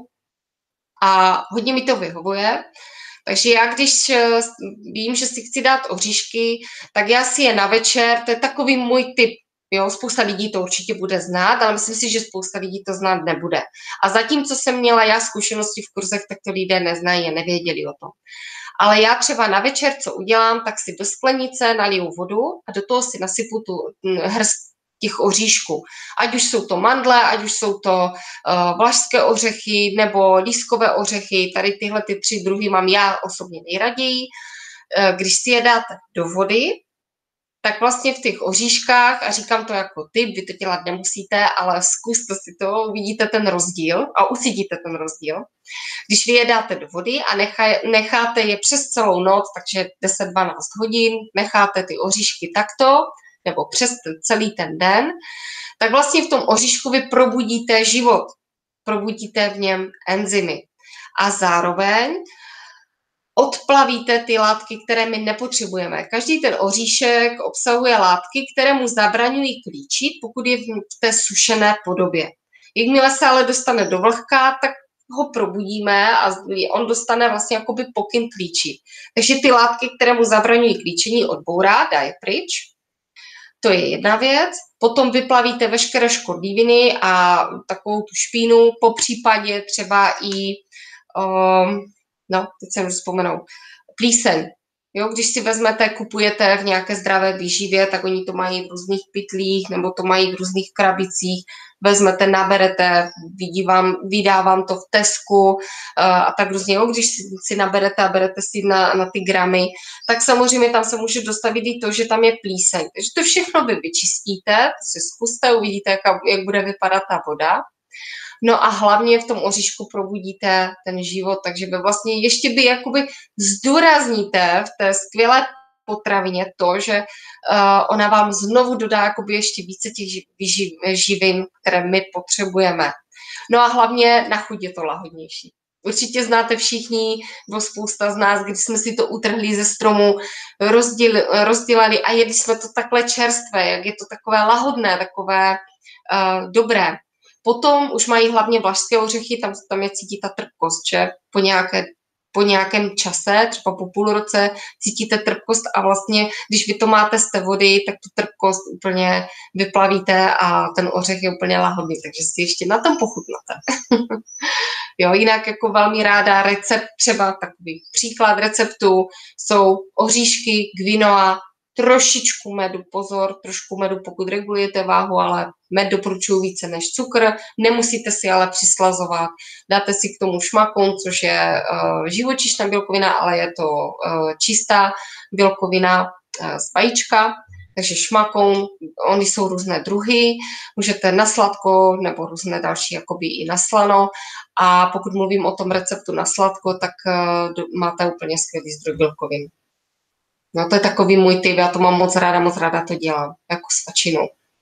a hodně mi to vyhovuje. Takže já, když vím, že si chci dát oříšky, tak já si je na večer, to je takový můj tip. Jo, spousta lidí to určitě bude znát, ale myslím si, že spousta lidí to znát nebude. A zatím, co jsem měla já zkušenosti v kurzech, tak to lidé neznají a nevěděli o tom. Ale já třeba na večer, co udělám, tak si do sklenice naliju vodu a do toho si nasypu tu hrst těch oříšků. Ať už jsou to mandle, ať už jsou to uh, vlašské ořechy nebo lískové ořechy. Tady tyhle ty tři druhy mám já osobně nejraději. Uh, když si je dáte do vody, tak vlastně v těch oříškách, a říkám to jako tip, vy to dělat nemusíte, ale zkuste si to, uvidíte ten rozdíl a ucítíte ten rozdíl. Když vy je dáte do vody a nechaj, necháte je přes celou noc, takže deset dvanáct hodin, necháte ty oříšky takto, nebo přes ten, celý ten den, tak vlastně v tom oříšku vy probudíte život, probudíte v něm enzymy. A zároveň odplavíte ty látky, které my nepotřebujeme. Každý ten oříšek obsahuje látky, které mu zabraňují klíčit, pokud je v té sušené podobě. Jakmile se ale dostane do vlhka, tak ho probudíme a on dostane vlastně jakoby pokyn klíčit. Takže ty látky, které mu zabraňují klíčení, odbourá, dá je pryč. To je jedna věc. Potom vyplavíte veškeré škodliviny a takovou tu špínu, po případě třeba i, um, no, teď jsem už vzpomenou, plíseň. Jo, když si vezmete, kupujete v nějaké zdravé výživě, tak oni to mají v různých pytlích nebo to mají v různých krabicích. Vezmete, naberete, vidí vám, vydá vám to v Tesku uh, a tak různě. Jo, když si, si naberete a berete si na, na ty gramy, tak samozřejmě tam se může dostavit i to, že tam je plíseň. Takže to všechno vy vyčistíte, to si zkuste, uvidíte, jak, jak bude vypadat ta voda. No a hlavně v tom oříšku probudíte ten život, takže vy vlastně ještě by jakoby zdůrazníte v té skvělé potravině to, že uh, ona vám znovu dodá jakoby ještě více těch živ, živin, které my potřebujeme. No a hlavně na chuť je to lahodnější. Určitě znáte všichni, nebo spousta z nás, když jsme si to utrhli ze stromu, rozděli, rozdělali a jedli jsme to takhle čerstvé, jak je to takové lahodné, takové uh, dobré. Potom už mají hlavně vlašské ořechy, tam, tam je cítí ta trpkost, že po, nějaké, po nějakém čase, třeba po půl roce, cítíte trpkost a vlastně, když vy to máte z té vody, tak tu trpkost úplně vyplavíte a ten ořech je úplně lahodný, takže si ještě na tom pochutnáte. Jo, jinak jako velmi ráda recept, třeba takový příklad receptu jsou oříšky, quinoa, trošičku medu, pozor, trošku medu, pokud regulujete váhu, ale med doporučuji více než cukr, nemusíte si ale přislazovat. Dáte si k tomu šmakon, což je uh, živočišná bílkovina, ale je to uh, čistá bílkovina uh, z vajíčka, takže šmakon, oni jsou různé druhy, můžete na sladko nebo různé další jakoby i na slano a pokud mluvím o tom receptu na sladko, tak uh, máte úplně skvělý zdroj bílkovin. No to je takový můj typ, já to mám moc ráda, moc ráda to dělám, jako svačinu.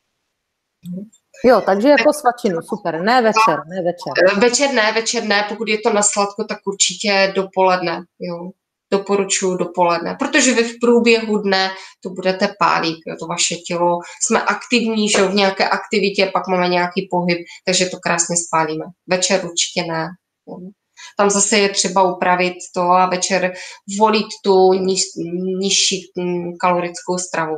Jo, takže jako svačinu, super, ne večer, ne večer. Večer ne, večer ne, pokud je to na sladko, tak určitě dopoledne, jo. Doporučuji dopoledne, protože vy v průběhu dne to budete pálit, jo, to vaše tělo, jsme aktivní, že v nějaké aktivitě, pak máme nějaký pohyb, takže to krásně spálíme. Večer určitě ne. Jo. Tam zase je třeba upravit to a večer volit tu niž, nižší kalorickou stravu.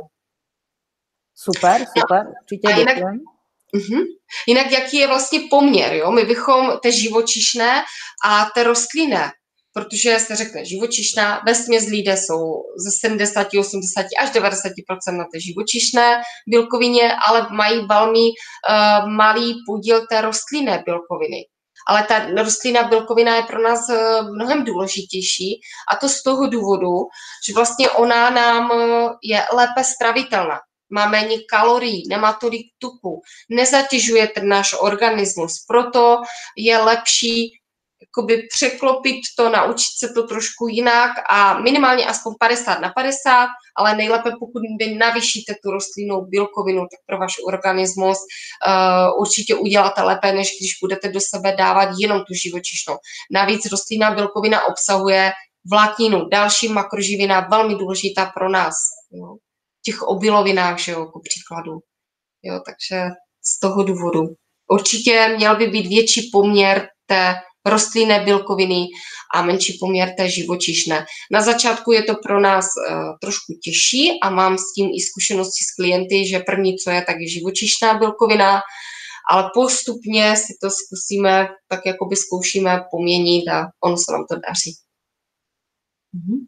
Super, super, určitě jinak, děkujem. uh-huh. Jinak jaký je vlastně poměr, jo? My bychom té živočišné a té rostlinné, protože se řekne živočišná, vesměs lidé jsou ze sedmdesát, osmdesát až devadesát procent na té živočišné bílkovině, ale mají velmi uh, malý podíl té rostlinné bílkoviny. Ale ta rostlinná bílkovina je pro nás mnohem důležitější a to z toho důvodu, že vlastně ona nám je lépe stravitelná. Má méně kalorií, nemá tolik tuku, nezatěžuje ten náš organismus, proto je lepší jakoby překlopit to, naučit se to trošku jinak a minimálně aspoň padesát na padesát, ale nejlépe, pokud vy navýšíte tu rostlinnou bílkovinu, tak pro váš organismus uh, určitě uděláte lépe, než když budete do sebe dávat jenom tu živočišnou. Navíc rostlinná bílkovina obsahuje vlákninu, další makroživina, velmi důležitá pro nás. Jo. V těch obilovinách, že jo, jako příkladu. Jo, takže z toho důvodu. Určitě měl by být větší poměr té rostlinné bílkoviny a menší poměr té živočišné. Na začátku je to pro nás uh, trošku těžší a mám s tím i zkušenosti s klienty, že první, co je, tak je živočišná bílkovina, ale postupně si to zkusíme, tak jakoby zkoušíme poměnit a ono se nám to daří. Mhm.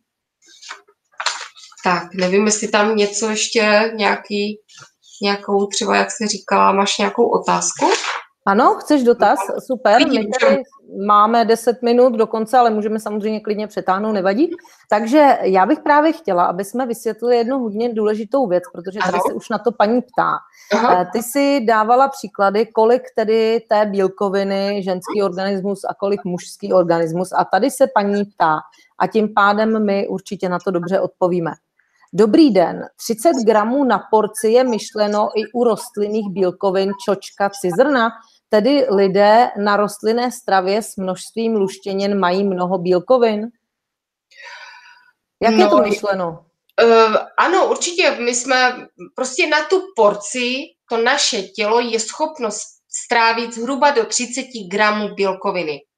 Tak, nevím, jestli tam něco ještě, nějaký, nějakou třeba, jak se říkala, máš nějakou otázku? Ano, chceš dotaz? Super, my tady máme deset minut do konce, ale můžeme samozřejmě klidně přetáhnout, nevadí. Takže já bych právě chtěla, aby jsme vysvětlili jednu hodně důležitou věc, protože tady se už na to paní ptá. Aha. Ty jsi dávala příklady, kolik tedy té bílkoviny ženský organismus a kolik mužský organismus a tady se paní ptá a tím pádem my určitě na to dobře odpovíme. Dobrý den, třicet gramů na porci je myšleno i u rostlinných bílkovin čočka cizrna, tedy lidé na rostlinné stravě s množstvím luštěnin mají mnoho bílkovin? Jak no, je to myšleno? Uh, ano, určitě, my jsme prostě na tu porci, to naše tělo je schopno strávit zhruba do třicet gramů bílkoviny.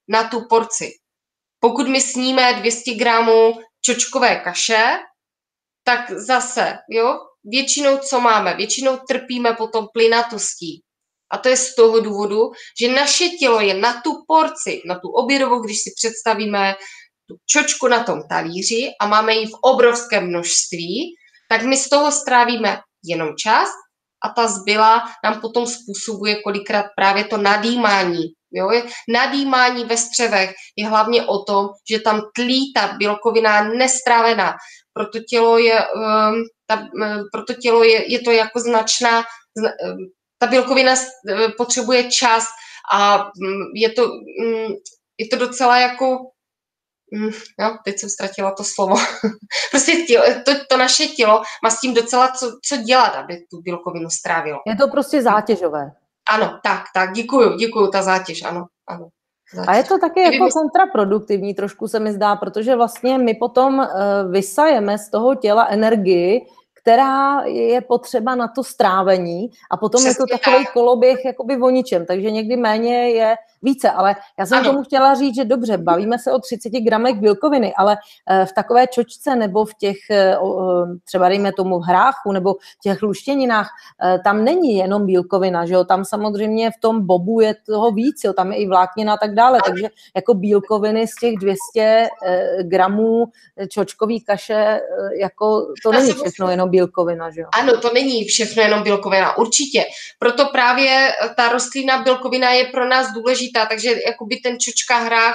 na tu porci. Pokud my sníme dvě stě gramů čočkové kaše, tak zase, jo, většinou co máme? Většinou trpíme potom plynatostí. A to je z toho důvodu, že naše tělo je na tu porci, na tu obědovou, když si představíme tu čočku na tom talíři a máme ji v obrovském množství, tak my z toho strávíme jenom část a ta zbylá nám potom způsobuje kolikrát právě to nadýmání. Jo? Nadýmání ve střevech je hlavně o tom, že tam tlí ta bílkovina nestrávená. Proto tělo je, um, ta, um, proto tělo je, je to jako značná, um, ta bílkovina potřebuje čas a um, je, to, um, je to docela jako, um, jo, teď jsem ztratila to slovo, prostě tělo, to, to naše tělo má s tím docela co, co dělat, aby tu bílkovinu strávilo. Je to prostě zátěžové. Ano, tak, tak, děkuju, děkuju, ta zátěž, ano, ano. Zátěž. A je to taky jako kontraproduktivní, trošku se mi zdá, protože vlastně my potom uh, vysajeme z toho těla energii, která je potřeba na to strávení a potom Přesně je to takový tak. koloběh jakoby o ničem, takže někdy méně je více, ale já jsem ano. tomu chtěla říct, že dobře, bavíme se o třiceti gramech bílkoviny, ale v takové čočce nebo v těch, třeba dejme tomu hráchu nebo těch luštěninách, tam není jenom bílkovina, že jo, tam samozřejmě v tom bobu je toho víc, jo, tam je i vláknina a tak dále, takže jako bílkoviny z těch dvě stě gramů čočkový kaše, jako to není všechno jenom bílkovina, že jo? Ano, to není všechno jenom bílkovina, určitě. Proto právě ta rostlinná bílkovina je pro nás důležitá, takže jakoby ten čočka, hrách,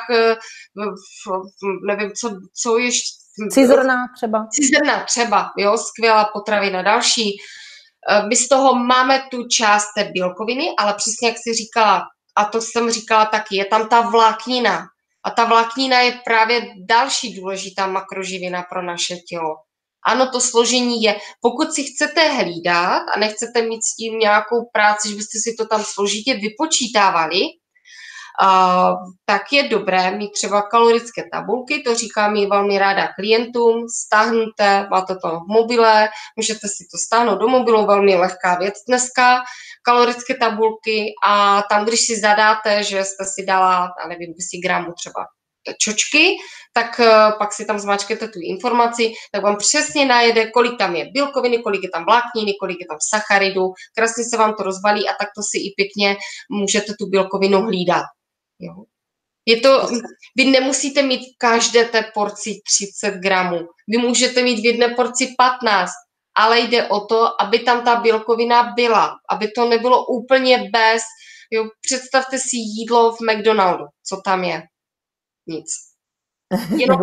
nevím, co, co ještě... Cizrna třeba. Cizrna třeba, jo, skvělá potravina. Další. My z toho máme tu část té bílkoviny, ale přesně jak jsi říkala, a to jsem říkala taky, je tam ta vláknina. A ta vláknina je právě další důležitá makroživina pro naše tělo. Ano, to složení je, pokud si chcete hlídat a nechcete mít s tím nějakou práci, že byste si to tam složitě vypočítávali, uh, tak je dobré mít třeba kalorické tabulky, to říkám i velmi ráda klientům, stáhněte, máte to v mobile, můžete si to stáhnout do mobilu, velmi lehká věc dneska, kalorické tabulky a tam, když si zadáte, že jste si dala, já nevím, dvě stě gramů třeba čočky, tak uh, pak si tam zmáčkete tu informaci, tak vám přesně najede, kolik tam je bílkoviny, kolik je tam vlákniny, kolik je tam sacharidů, krásně se vám to rozbalí a takto si i pěkně můžete tu bílkovinu hlídat. Jo. Je to, vy nemusíte mít v každé té porci třicet gramů, vy můžete mít v jedné porci patnáct, ale jde o to, aby tam ta bílkovina byla, aby to nebylo úplně bez, jo, představte si jídlo v McDonaldu, co tam je. Nic. Jenom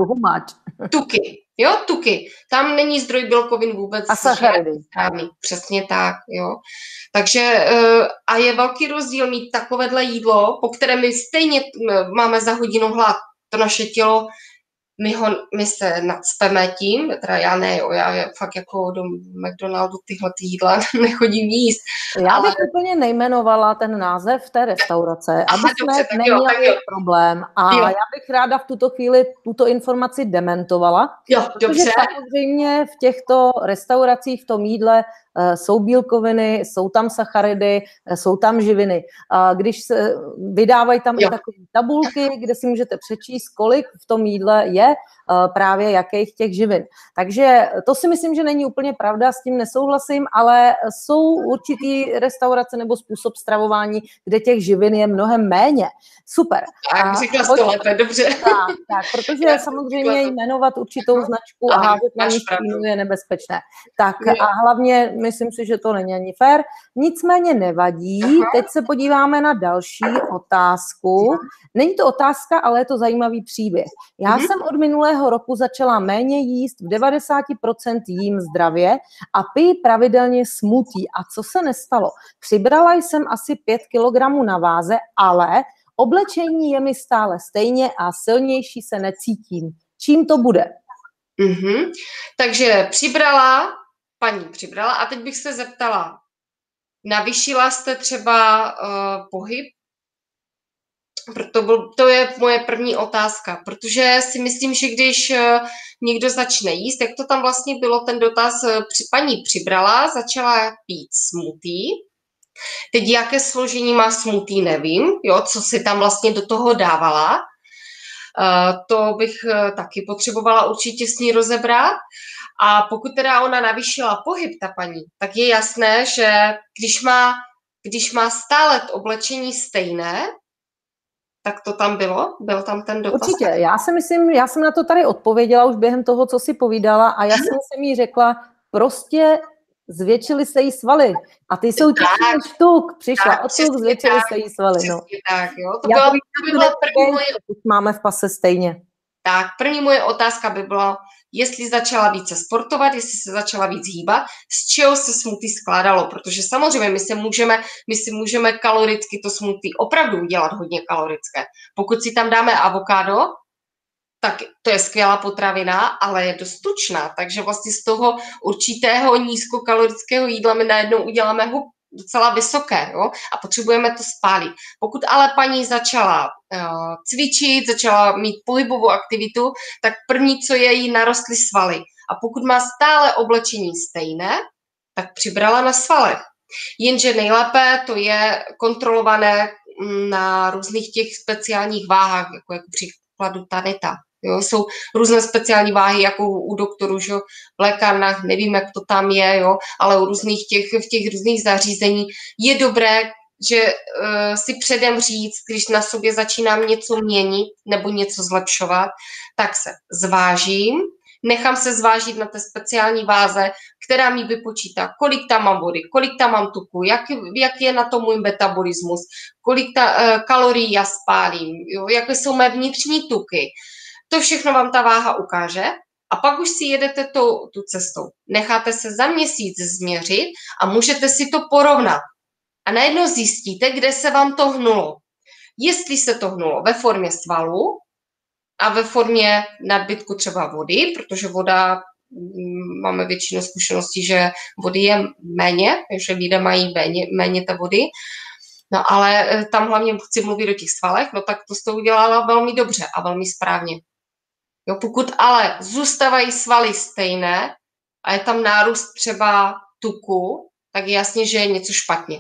tuky. Jo, tuky. Tam není zdroj bílkovin vůbec. A sacharidy. Přesně tak, jo. Takže a je velký rozdíl mít takovéhle jídlo, po kterém my stejně máme za hodinu hlad. To naše tělo, my, ho, my se nadspeme tím, teda já ne, jo, já fakt jako do McDonaldu tyhle ty jídla nechodím jíst. Já ale... bych úplně nejmenovala ten název té restaurace, aby jsme neměli problém. A jo. Já bych ráda v tuto chvíli tuto informaci dementovala. Jo, dobře. Samozřejmě v těchto restauracích, v tom jídle jsou bílkoviny, jsou tam sacharidy, jsou tam živiny. Když se vydávají tam jo. i takové tabulky, kde si můžete přečíst, kolik v tom jídle je právě jakých těch živin. Takže to si myslím, že není úplně pravda, s tím nesouhlasím, ale jsou určitý restaurace nebo způsob stravování, kde těch živin je mnohem méně. Super. Tak, říkala jsi to lépe, dobře. Tak, tak, protože já samozřejmě jmenovat určitou značku a házet na ní špínu je nebezpečné. Tak a hlavně myslím si, že to není ani fér. Nicméně nevadí. Aha. Teď se podíváme na další otázku. Není to otázka, ale je to zajímavý příběh. Já mhm. jsem od minulého roku začala méně jíst, v devadesát procent jím zdravě a piji pravidelně smoothie. A co se nestalo? Přibrala jsem asi pět kilogramů na váze, ale oblečení je mi stále stejně a silnější se necítím. Čím to bude? Mhm. Takže přibrala, paní přibrala a teď bych se zeptala, navýšila jste třeba uh, pohyb? To, byl, to je moje první otázka, protože si myslím, že když uh, někdo začne jíst, jak to tam vlastně bylo, ten dotaz, uh, paní přibrala, začala pít smoothie. Teď jaké složení má smoothie, nevím, jo, co si tam vlastně do toho dávala, To bych taky potřebovala určitě s ní rozebrat. A pokud teda ona navýšila pohyb, ta paní, tak je jasné, že když má, když má stále to oblečení stejné, tak to tam bylo? Byl tam ten dotaz? Určitě. Já si myslím, já jsem na to tady odpověděla už během toho, co si povídala a jasně jsem jí řekla, prostě zvětšily se jí svaly. A ty jsou těžší než tuk. Přišla o tuk, zvětšily se jí svaly. No. Tak, jo. To byla, to by byla první moje... Máme v pase stejně. Tak, první moje otázka by byla, jestli začala více sportovat, jestli se začala víc hýbat, z čeho se smoothie skládalo, protože samozřejmě my, se můžeme, my si můžeme kaloricky to smoothie opravdu udělat hodně kalorické. Pokud si tam dáme avokádo, tak to je skvělá potravina, ale je dost tučná, takže vlastně z toho určitého nízkokalorického jídla my najednou uděláme ho docela vysoké, jo? A potřebujeme to spálit. Pokud ale paní začala uh, cvičit, začala mít pohybovou aktivitu, tak první, co je, jí narostly svaly. A pokud má stále oblečení stejné, tak přibrala na svalech. Jenže nejlépe to je kontrolované na různých těch speciálních váhách, jako je příkladu Tanita. Jo, jsou různé speciální váhy, jako u doktorů, že, v lékárnách, nevím, jak to tam je, jo, ale u různých těch, v těch různých zařízení je dobré, že uh, si předem říct, když na sobě začínám něco měnit nebo něco zlepšovat, tak se zvážím, nechám se zvážit na té speciální váze, která mi vypočítá, kolik tam mám vody, kolik tam mám tuku, jak, jak je na to můj metabolismus, kolik ta, uh, kalorií já spálím, jo, jaké jsou mé vnitřní tuky. To všechno vám ta váha ukáže a pak už si jedete tu, tu cestou. Necháte se za měsíc změřit a můžete si to porovnat. A najednou zjistíte, kde se vám to hnulo. Jestli se to hnulo ve formě svalu a ve formě nadbytku třeba vody, protože voda, máme většinu zkušeností, že vody je méně, že lidé mají méně, méně té vody, no ale tam hlavně chci mluvit o těch svalech, no tak to jste udělala velmi dobře a velmi správně. Jo, pokud ale zůstávají svaly stejné a je tam nárůst třeba tuku, tak je jasně, že je něco špatně.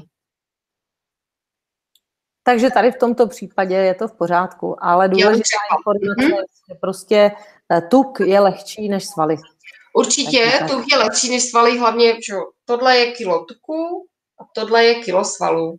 Takže tady v tomto případě je to v pořádku, ale důležitá informace je, že prostě tuk je lehčí než svaly. Určitě, tak, tuk je lehčí než svaly, hlavně, že tohle je kilo tuku a tohle je kilo svalů.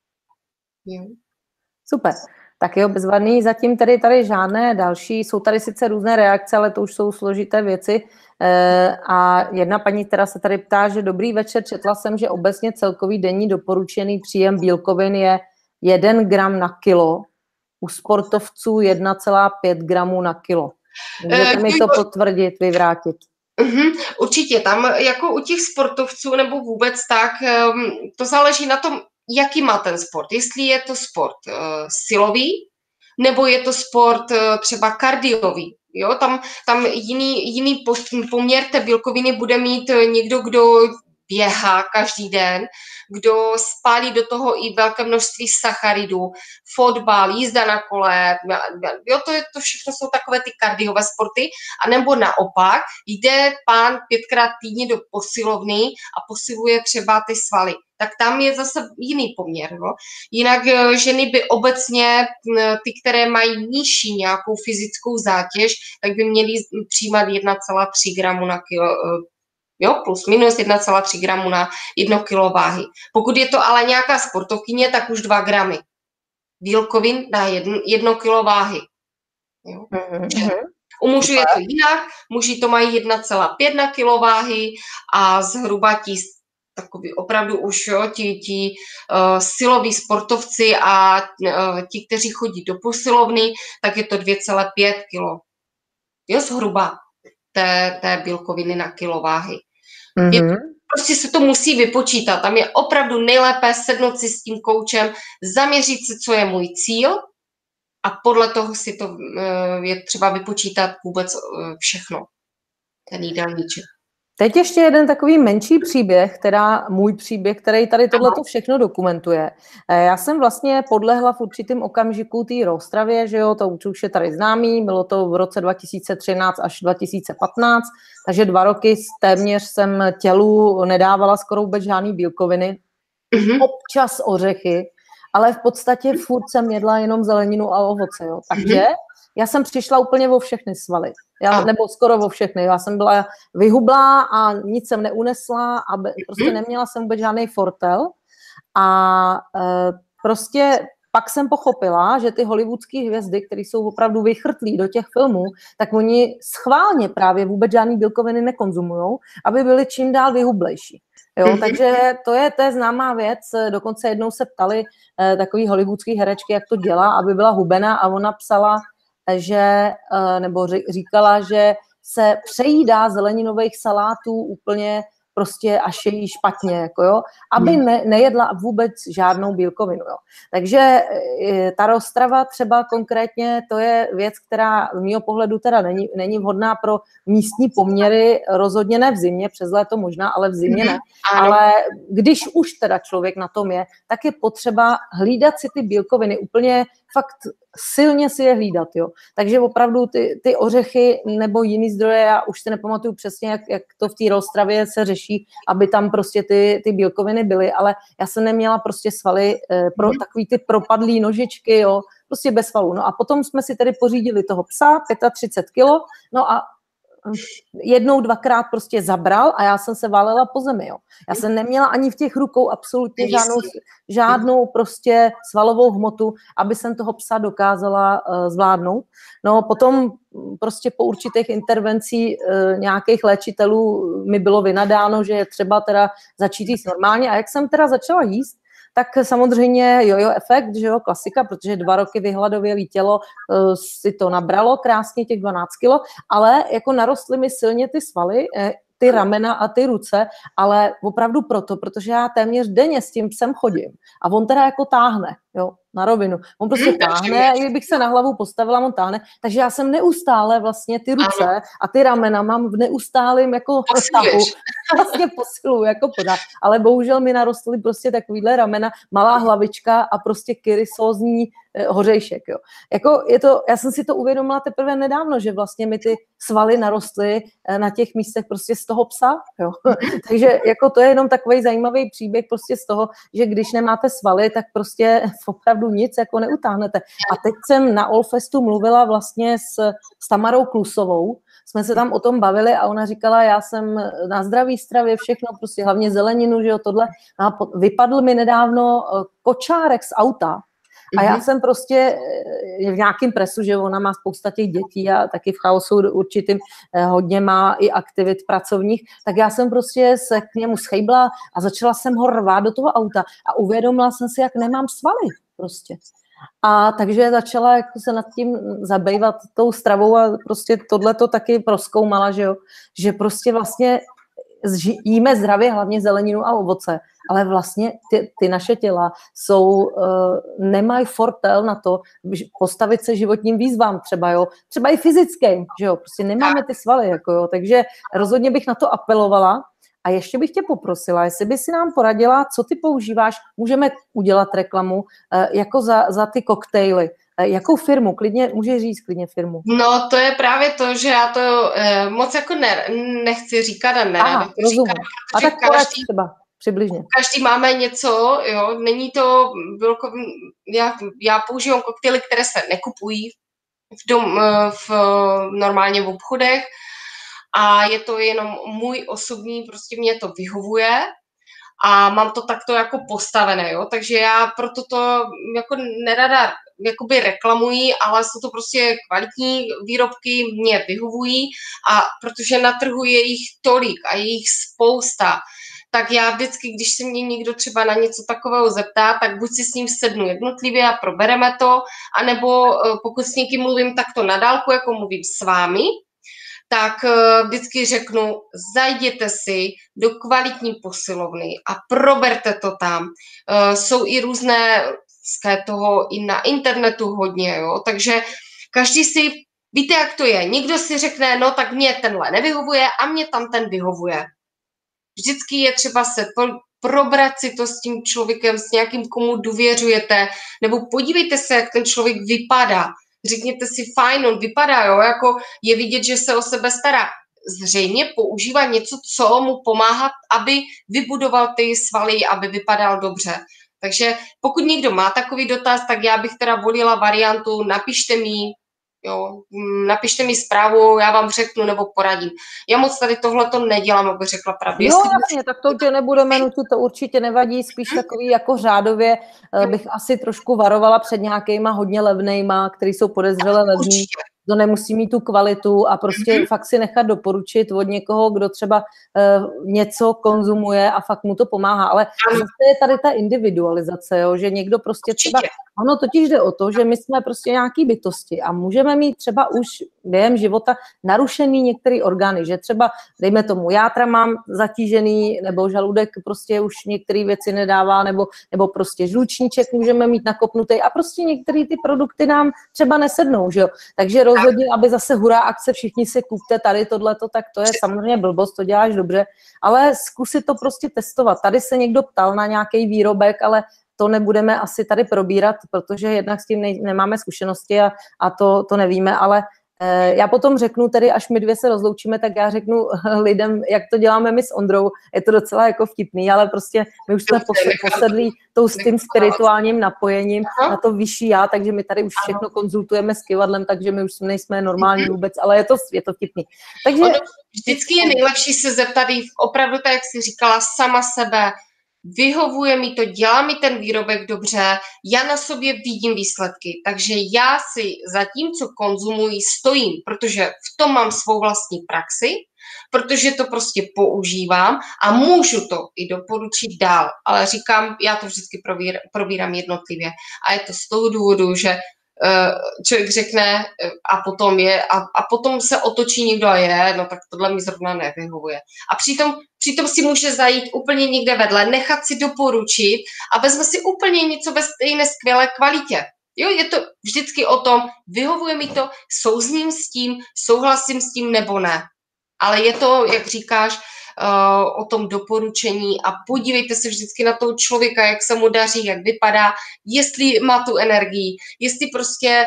Jo. Super. Tak jo, bezvadný. Zatím tady tady žádné další, jsou tady sice různé reakce, ale to už jsou složité věci. E, a jedna paní, která se tady ptá, že dobrý večer, četla jsem, že obecně celkový denní doporučený příjem bílkovin je jeden gram na kilo, u sportovců jedna celá pět gramů na kilo. Můžete mi to potvrdit, vyvrátit? Uhum, určitě, tam jako u těch sportovců nebo vůbec tak, to záleží na tom, jaký má ten sport. Jestli je to sport uh, silový, nebo je to sport uh, třeba kardiový. Jo? Tam, tam jiný, jiný poměr té bílkoviny bude mít někdo, kdo běhá každý den, kdo spálí do toho i velké množství sacharidů, fotbal, jízda na kole, jo, to, je, to všechno jsou takové ty kardiové sporty, anebo naopak jde pán pětkrát týdně do posilovny a posiluje třeba ty svaly. Tak tam je zase jiný poměr. Jo. Jinak ženy by obecně, ty, které mají nižší nějakou fyzickou zátěž, tak by měly přijímat jedna celá tři gramu na kilo, jo, plus minus jedna celá tři gramu na jedno kilo váhy. Pokud je to ale nějaká sportovkyně, tak už dva gramy bílkovin na jedno, jedno kilo váhy. Jo. Mm-hmm. U mužů je to jinak, muži to mají jedna celá pět na kilo váhy a zhruba ti takový opravdu už jo, ti, ti uh, siloví sportovci a uh, ti, kteří chodí do posilovny, tak je to dvě celá pět kilo. Jo, zhruba té, té bílkoviny na kilo váhy. Mm-hmm. Prostě se to musí vypočítat. Tam je opravdu nejlépe sednout si s tím koučem, zaměřit se, co je můj cíl a podle toho si to uh, je třeba vypočítat vůbec uh, všechno. Ten jídelníček. Teď ještě jeden takový menší příběh, teda můj příběh, který tady tohleto všechno dokumentuje. Já jsem vlastně podlehla v určitém okamžiku té rozstravě, že jo, to už je tady známý, bylo to v roce dva tisíce třináct až dva tisíce patnáct, takže dva roky téměř jsem tělu nedávala skoro vůbec žádný bílkoviny, mm-hmm. občas ořechy, ale v podstatě furt jsem jedla jenom zeleninu a ovoce, jo, takže já jsem přišla úplně o všechny svaly. Já, A. nebo skoro o všechny. Já jsem byla vyhublá a nic jsem neunesla a be, prostě neměla jsem vůbec žádný fortel. A e, prostě pak jsem pochopila, že ty hollywoodské hvězdy, které jsou opravdu vychrtlí do těch filmů, tak oni schválně právě vůbec žádný bílkoviny nekonzumujou, aby byly čím dál vyhublejší. Jo, mm-hmm. Takže to je, to je známá věc. Dokonce jednou se ptali eh, takový hollywoodský herečky, jak to dělá, aby byla hubená, a ona psala, že, eh, nebo říkala, že se přejídá zeleninových salátů úplně prostě až je jí špatně, jako jo, aby ne, nejedla vůbec žádnou bílkovinu, jo. Takže ta roztrava třeba konkrétně, to je věc, která z mýho pohledu teda není, není vhodná pro místní poměry, rozhodně ne v zimě, přes léto možná, ale v zimě ne. Ale když už teda člověk na tom je, tak je potřeba hlídat si ty bílkoviny, úplně fakt silně si je hlídat, jo. Takže opravdu ty, ty ořechy nebo jiný zdroje, já už si nepamatuju přesně, jak, jak to v té roztravě se řeší, aby tam prostě ty, ty bílkoviny byly, ale já jsem neměla prostě svaly, eh, pro takový ty propadlý nožičky, jo, prostě bez svalů. No a potom jsme si tedy pořídili toho psa, třicet pět kilo, no a jednou, dvakrát prostě zabral a já jsem se válela po zemi, jo. Já jsem neměla ani v těch rukou absolutně žádnou, žádnou prostě svalovou hmotu, aby jsem toho psa dokázala uh, zvládnout. No potom prostě po určitých intervencích uh, nějakých léčitelů mi bylo vynadáno, že je třeba teda začít jíst normálně, a jak jsem teda začala jíst, tak samozřejmě jojo efekt, že jo, klasika, protože dva roky vyhladovělý tělo uh, si to nabralo krásně, těch dvanáct kilo, ale jako narostly mi silně ty svaly, eh, ty ramena a ty ruce, ale opravdu proto, protože já téměř denně s tím psem chodím a on teda jako táhne, jo, na rovinu. On prostě táhne, i kdybych se na hlavu postavila, on táhne, takže já jsem neustále vlastně ty ruce ano. a ty ramena mám v neustálém jako tahu. Vlastně posiluju, jako poda. Ale bohužel mi narostly prostě takovýhle ramena, malá hlavička a prostě kyrysózní eh, hořejšek, jo. Jako je to, já jsem si to uvědomila teprve nedávno, že vlastně mi ty svaly narostly eh, na těch místech prostě z toho psa, jo. Takže jako to je jenom takový zajímavý příběh prostě z toho, že když nemáte svaly, tak prostě opravdu nic jako neutáhnete. A teď jsem na Allfestu mluvila vlastně s, s Tamarou Klusovou, jsme se tam o tom bavili a ona říkala, já jsem na zdravý stravě, všechno, prostě hlavně zeleninu, že jo, tohle. A vypadl mi nedávno kočárek z auta a já jsem prostě v nějakém presu, že ona má spousta těch dětí a taky v chaosu určitým hodně má i aktivit pracovních, tak já jsem prostě se k němu schejbla a začala jsem ho rvát do toho auta a uvědomila jsem si, jak nemám svaly prostě. A takže začala jako se nad tím zabývat tou stravou a prostě tohle to taky prozkoumala, že jo, že prostě vlastně jíme zdravě, hlavně zeleninu a ovoce, ale vlastně ty, ty naše těla jsou, uh, nemají fortel na to postavit se životním výzvám třeba, jo, třeba i fyzickým, že jo, prostě nemáme ty svaly, jako jo, takže rozhodně bych na to apelovala. A ještě bych tě poprosila, jestli by si nám poradila, co ty používáš, můžeme udělat reklamu, jako za, za ty koktejly. Jakou firmu? Klidně, můžeš říct klidně firmu. No to je právě to, že já to eh, moc jako ne, nechci říkat a nerada. Aha, rozumím. A tak každý, třeba přibližně. Každý máme něco, jo, není to bílkovin, já, já používám koktejly, které se nekupují v, dom, v normálně v obchodech, a je to jenom můj osobní, prostě mě to vyhovuje a mám to takto jako postavené, jo, takže já proto to jako nerada jakoby reklamuji, ale jsou to prostě kvalitní výrobky, mě vyhovují, a protože na trhu je jich tolik a je jich spousta, tak já vždycky, když se mě někdo třeba na něco takového zeptá, tak buď si s ním sednu jednotlivě a probereme to, anebo pokud s někým mluvím takto na dálku, jako mluvím s vámi, tak vždycky řeknu, zajděte si do kvalitní posilovny a proberte to tam. Jsou i různé, z toho i na internetu hodně, jo, takže každý si, víte, jak to je, někdo si řekne, no tak mě tenhle nevyhovuje a mě tam ten vyhovuje. Vždycky je třeba se probrat si to s tím člověkem, s nějakým, komu důvěřujete, nebo podívejte se, jak ten člověk vypadá. Řekněte si, fajn, on vypadá, jo, jako je vidět, že se o sebe stará. Zřejmě používá něco, co mu pomáhá, aby vybudoval ty svaly, aby vypadal dobře. Takže pokud někdo má takový dotaz, tak já bych teda volila variantu, napište mi, Jo, napište mi zprávu, já vám řeknu nebo poradím. Já moc tady tohle to nedělám, aby řekla pravdu. No Jestli jasně, tak to tě nebudeme nutit, to určitě nevadí, spíš takový jako řádově bych asi trošku varovala před nějakýma hodně levnejma, který jsou podezřele levný. Určitě. To nemusí mít tu kvalitu a prostě mm-hmm. fakt si nechat doporučit od někoho, kdo třeba uh, něco konzumuje a fakt mu to pomáhá. Ale ano. Zase je tady ta individualizace, jo, že někdo prostě Určitě. třeba, ono totiž jde o to, že my jsme prostě nějaký bytosti a můžeme mít třeba už během života narušený některé orgány, že třeba, dejme tomu, játra mám zatížený, nebo žaludek prostě už některé věci nedává, nebo, nebo prostě žlučníček můžeme mít nakopnutý a prostě některé ty produkty nám třeba nesednou, že jo. Takže rozhodně, aby zase hurá akce, všichni si kupte tady tohleto, tak to je samozřejmě blbost, to děláš dobře, ale zkusit to prostě testovat. Tady se někdo ptal na nějaký výrobek, ale to nebudeme asi tady probírat, protože jednak s tím ne, nemáme zkušenosti a, a to, to nevíme, ale eh, já potom řeknu tedy, až my dvě se rozloučíme, tak já řeknu lidem, jak to děláme my s Ondrou. Je to docela jako vtipný, ale prostě my už jsme posedlí tou s tím spirituálním napojením na to vyšší já, takže my tady už všechno konzultujeme s kivadlem, takže my už nejsme normální vůbec, ale je to, je to vtipný. Takže ono vždycky je nejlepší se zeptat opravdu, tak jak jsi říkala, sama sebe, vyhovuje mi to, dělá mi ten výrobek dobře, já na sobě vidím výsledky, takže já si za tím, co konzumuji, stojím, protože v tom mám svou vlastní praxi, protože to prostě používám a můžu to i doporučit dál, ale říkám, já to vždycky probír, probírám jednotlivě a je to z toho důvodu, že člověk řekne a potom je a, a potom se otočí někdo a je, no tak tohle mi zrovna nevyhovuje. A přitom, přitom si může zajít úplně někde vedle, nechat si doporučit a vezme si úplně něco ve stejné skvělé kvalitě. Jo, je to vždycky o tom, vyhovuje mi to, souzním s tím, souhlasím s tím nebo ne. Ale je to, jak říkáš, o tom doporučení a podívejte se vždycky na toho člověka, jak se mu daří, jak vypadá, jestli má tu energii, jestli prostě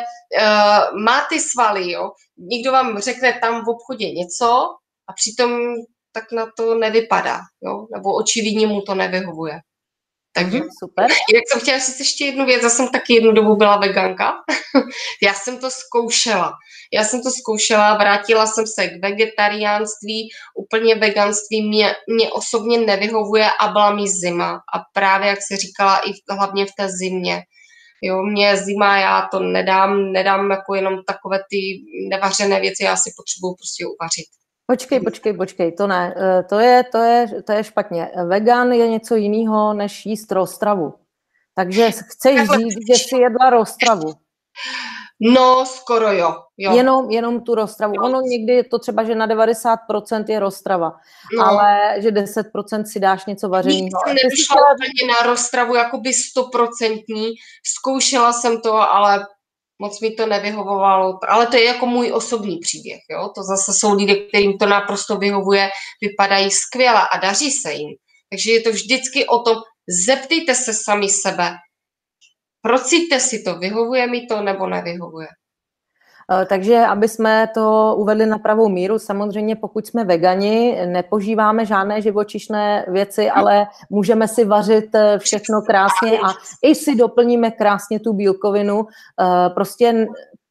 uh, má ty svaly, jo. Někdo vám řekne tam v obchodě něco a přitom tak na to nevypadá, jo, nebo očividně mu to nevyhovuje. Takže mm, super. Jak jsem chtěla říct ještě jednu věc, já jsem taky jednu dobu byla veganka. Já jsem to zkoušela. Já jsem to zkoušela, vrátila jsem se k vegetariánství, úplně veganství mě, mě osobně nevyhovuje a byla mi zima. A právě, jak se říkala, i v, hlavně v té zimě. Jo, mě zima, já to nedám, nedám jako jenom takové ty nevařené věci, já si potřebuju prostě uvařit. Počkej, počkej, počkej, to ne, to je, to je, to je špatně. Vegan je něco jiného, než jíst rozstravu. Takže chceš říct, že jsi jedla rozstravu. No, skoro jo. jo. Jenom, jenom tu rozstravu. Jo. Ono někdy je to třeba, že na devadesát procent je rozstrava, no. Ale že deset procent si dáš něco vařeného. Nikdy jsem nedošla úplně na rozstravu jakoby stoprocentní. Zkoušela jsem to, ale moc mi to nevyhovovalo, ale to je jako můj osobní příběh, jo? To zase jsou lidé, kterým to naprosto vyhovuje, vypadají skvěle a daří se jim. Takže je to vždycky o tom, zeptejte se sami sebe, procíťte si to, vyhovuje mi to nebo nevyhovuje. Takže aby jsme to uvedli na pravou míru, samozřejmě pokud jsme vegani, nepožíváme žádné živočišné věci, ale můžeme si vařit všechno krásně a i si doplníme krásně tu bílkovinu. Prostě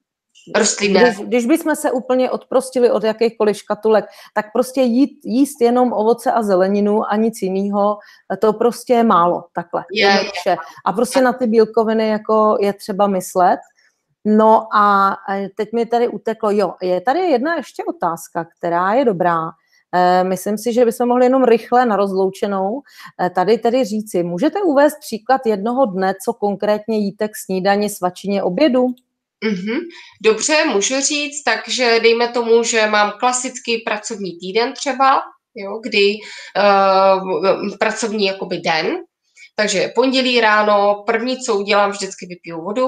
když, když bychom se úplně odprostili od jakýchkoliv škatulek, tak prostě jít, jíst jenom ovoce a zeleninu a nic jiného, to prostě je málo, takhle. Je, je. A prostě na ty bílkoviny jako je třeba myslet. No a teď mi tady uteklo, jo, je tady jedna ještě otázka, která je dobrá. Myslím si, že bychom mohli jenom rychle na rozloučenou tady tedy říci, můžete uvést příklad jednoho dne, co konkrétně jíte k snídani, svačině, obědu? Mm-hmm. Dobře, můžu říct, takže dejme tomu, že mám klasický pracovní týden třeba, jo, kdy uh, pracovní jakoby den, takže pondělí ráno, první, co udělám, vždycky vypiju vodu.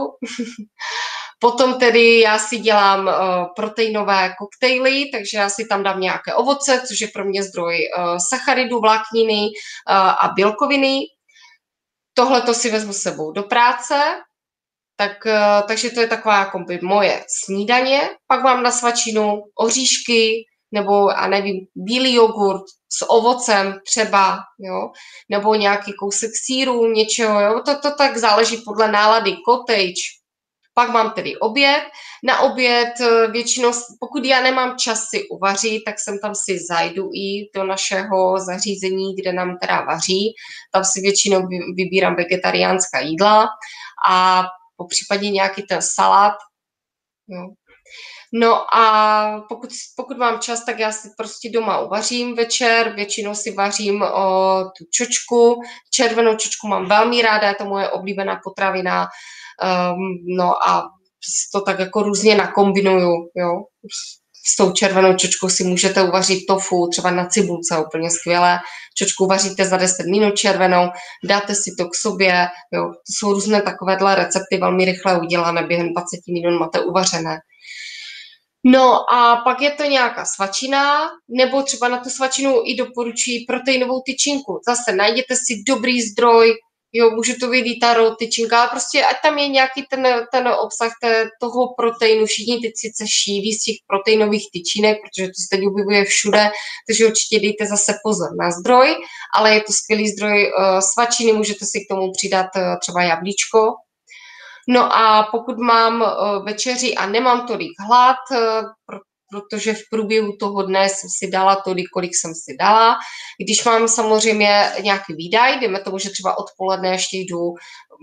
Potom tedy já si dělám uh, proteinové koktejly, takže já si tam dám nějaké ovoce, což je pro mě zdroj uh, sacharidů, vlákniny uh, a bílkoviny. Tohle to si vezmu s sebou do práce, tak, uh, takže to je taková jako by moje snídaně. Pak mám na svačinu oříšky, nebo a nevím, bílý jogurt s ovocem třeba, jo, nebo nějaký kousek sýru, něčeho, jo, to, to tak záleží podle nálady, cottage. Pak mám tedy oběd. Na oběd většinou, pokud já nemám čas si uvařit, tak sem tam si zajdu i do našeho zařízení, kde nám teda vaří. Tam si většinou vybírám vegetariánská jídla a popřípadě nějaký ten salát. Jo. No a pokud, pokud mám čas, tak já si prostě doma uvařím večer, většinou si vařím o, tu čočku, červenou čočku mám velmi ráda, je to moje oblíbená potravina, um, no a to tak jako různě nakombinuju, jo. S tou červenou čočkou si můžete uvařit tofu, třeba na cibulce, úplně skvělé. Čočku vaříte za deset minut červenou, dáte si to k sobě, jo. To jsou různé takovéhle recepty, velmi rychle udělané, během dvacet minut máte uvařené. No a pak je to nějaká svačina, nebo třeba na tu svačinu i doporučuji proteinovou tyčinku. Zase najděte si dobrý zdroj, jo, může to být i ta raw tyčinka, ale prostě ať tam je nějaký ten, ten obsah té, toho proteinu. Všichni teď sice šíví z těch proteinových tyčinek, protože to se teď objevuje všude, takže určitě dejte zase pozor na zdroj, ale je to skvělý zdroj uh, svačiny, můžete si k tomu přidat uh, třeba jablíčko. No a pokud mám uh, večeři a nemám tolik hlad, uh, protože v průběhu toho dne jsem si dala tolik, kolik jsem si dala. Když mám samozřejmě nějaký výdaj, dejme tomu, že třeba odpoledne ještě jdu um,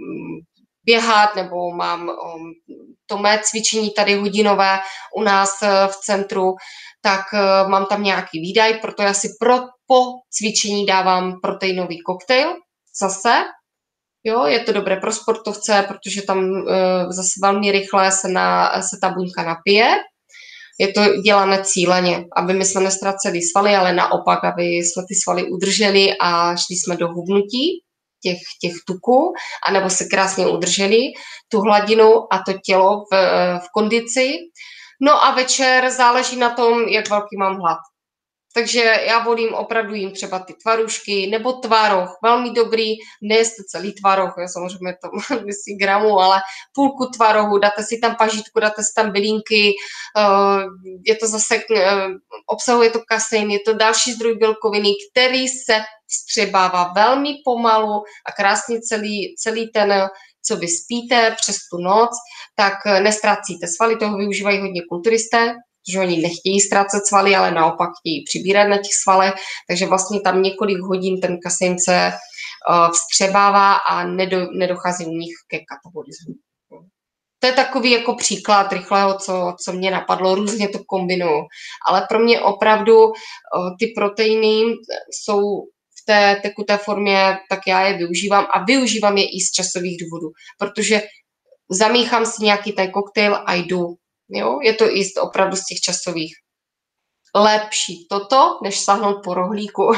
běhat, nebo mám um, to mé cvičení tady hodinové u nás uh, v centru, tak uh, mám tam nějaký výdaj, proto já si pro, po cvičení dávám proteinový koktejl zase. Jo, je to dobré pro sportovce, protože tam uh, zase velmi rychle se, na, se ta buňka napije. Je to dělané cíleně, aby my jsme nestraceli svaly, ale naopak, aby jsme ty svaly udrželi a šli jsme do hubnutí těch, těch tuků, anebo se krásně udrželi tu hladinu a to tělo v, v kondici. No a večer záleží na tom, jak velký mám hlad. Takže já volím opravdu jim třeba ty tvarušky nebo tvaroh, velmi dobrý, nejeste celý tvaroh, je samozřejmě to má dvě stě gramů, ale půlku tvarohu, dáte si tam pažitku, dáte si tam bylínky, je to zase, obsahuje to kasein, je to další zdroj bílkoviny, který se vstřebává velmi pomalu a krásně celý, celý ten, co vy spíte přes tu noc, tak nestrácíte svaly, toho využívají hodně kulturisté, protože oni nechtějí ztrácet svaly, ale naopak chtějí přibírat na těch svalech, takže vlastně tam několik hodin ten kasein se uh, vstřebává a nedo, nedochází u nich ke katabolismu. To je takový jako příklad rychlého, co, co mě napadlo, různě to kombinuju. Ale pro mě opravdu uh, ty proteiny jsou v té tekuté formě, tak já je využívám a využívám je i z časových důvodů, protože zamíchám si nějaký ten koktejl a jdu. Jo, je to i opravdu z těch časových. Lepší toto, než sáhnout po rohlíku.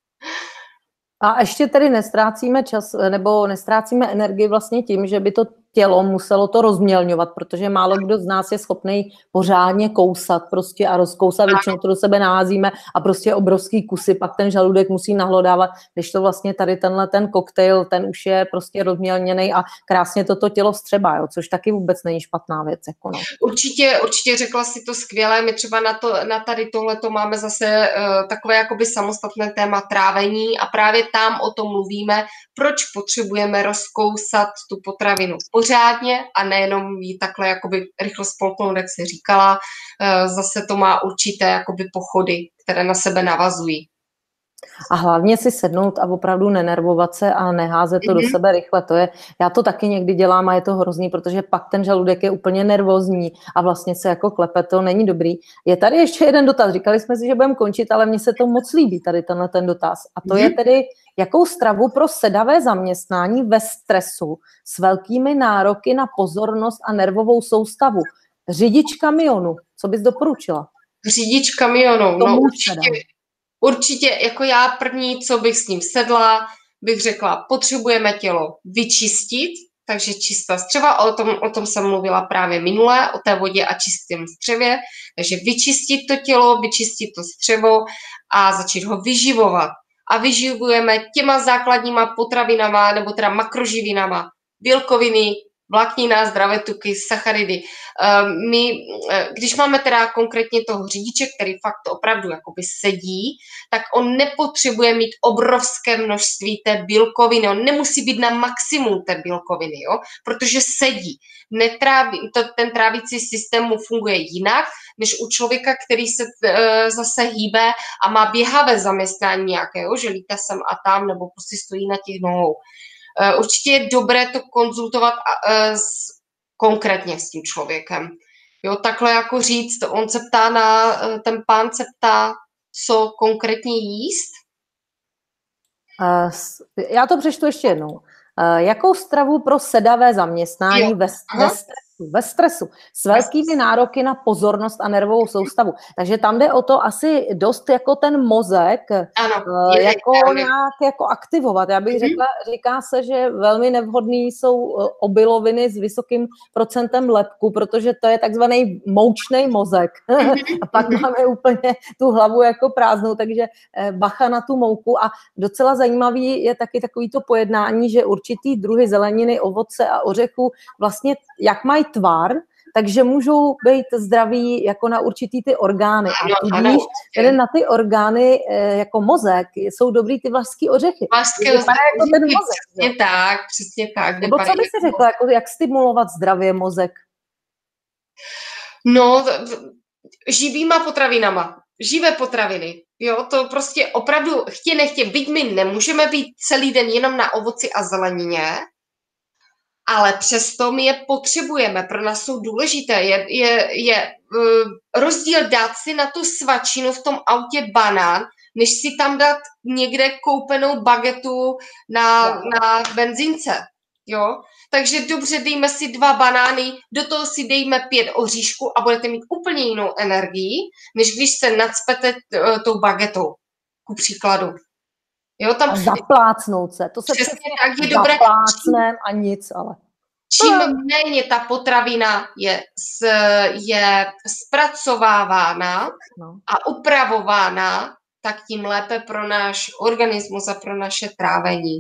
A ještě tedy nestrácíme čas, nebo nestrácíme energii vlastně tím, že by to tělo muselo to rozmělňovat, protože málo kdo z nás je schopný pořádně kousat prostě a rozkousat, většinou to do sebe naházíme a prostě obrovský kusy, pak ten žaludek musí nahlodávat, když to vlastně tady tenhle ten koktejl, ten už je prostě rozmělněný a krásně toto tělo vstřebá, jo, což taky vůbec není špatná věc. Jako no. Určitě, určitě řekla si to skvěle, my třeba na, to, na tady tohleto máme zase uh, takové jakoby samostatné téma trávení a právě tam o tom mluvíme, proč potřebujeme rozkousat tu potravinu pořádně a nejenom jí takhle jakoby rychle spolknout, jak se říkala. Zase to má určité jakoby pochody, které na sebe navazují. A hlavně si sednout a opravdu nenervovat se a neházet to mm-hmm. do sebe rychle. To je, já to taky někdy dělám a je to hrozný, protože pak ten žaludek je úplně nervózní a vlastně se jako klepe, to není dobrý. Je tady ještě jeden dotaz, říkali jsme si, že budeme končit, ale mně se to moc líbí, tady tenhle ten dotaz. A to mm-hmm. je tedy, jakou stravu pro sedavé zaměstnání ve stresu s velkými nároky na pozornost a nervovou soustavu. Řidič kamionu, co bys doporučila? Řidič kamionu, no určitě. Určitě, jako já první, co bych s ním sedla, bych řekla, potřebujeme tělo vyčistit, takže čistá střeva, o tom, o tom jsem mluvila právě minule, o té vodě a čistém střevě, takže vyčistit to tělo, vyčistit to střevo a začít ho vyživovat. A vyživujeme těma základníma potravinama, nebo teda makroživinama, bílkoviny, vláknina, zdravé tuky, sacharidy. My, když máme teda konkrétně toho řidiče, který fakt opravdu jakoby sedí, tak on nepotřebuje mít obrovské množství té bílkoviny. On nemusí být na maximum té bílkoviny, jo? Protože sedí. Netráví, to, ten trávící systém mu funguje jinak, než u člověka, který se e, zase hýbe a má běhavé zaměstnání nějaké, jo? Že lítá sem a tam, nebo prostě stojí na těch nohou. E, určitě je dobré to konzultovat e, s, konkrétně s tím člověkem. Jo, takhle jako říct, on se ptá na, ten pán se ptá, co konkrétně jíst? Uh, já to přečtu ještě jednou. Uh, jakou stravu pro sedavé zaměstnání ve, ve stresu, ve stresu s velkými nároky na pozornost a nervovou soustavu. Takže tam jde o to asi dost jako ten mozek ano, uh, jako nějak jako aktivovat. Já bych řekla, říká se, že velmi nevhodný jsou obiloviny s vysokým procentem lepku, protože to je takzvaný moučnej mozek. A pak máme úplně tu hlavu jako prázdnou, takže bacha na tu mouku. A docela zajímavý je taky takovýto pojednání, že určitý druhy zeleniny, ovoce a ořechů vlastně jak mají tvar, takže můžou být zdraví jako na určitý ty orgány. A tudíž tedy na ty orgány jako mozek jsou dobrý ty vlašský ořechy. Vlašské ořechy, jako ten mozek, přesně jo? tak, přesně tak. Nebo co by si řekla, jako, jak stimulovat zdravě mozek? No, živýma potravinama. Živé potraviny. Jo, to prostě opravdu chtě nechtě, byť my nemůžeme být celý den jenom na ovoci a zelenině, ale přesto my je potřebujeme, pro nás jsou důležité. Je, je, je uh, rozdíl dát si na tu svačinu v tom autě banán, než si tam dát někde koupenou bagetu na, na benzínce. Jo? Takže dobře, dejme si dva banány, do toho si dejme pět oříšků a budete mít úplně jinou energii, než když se nacpete uh, tou bagetou, ku příkladu. Jo, tam... A zaplácnout se. To se přesně přesně tak je dobré. Zaplácnem a nic, ale... Čím méně ta potravina je, s, je zpracovávána no. a upravována, tak tím lépe pro náš organismus a pro naše trávení.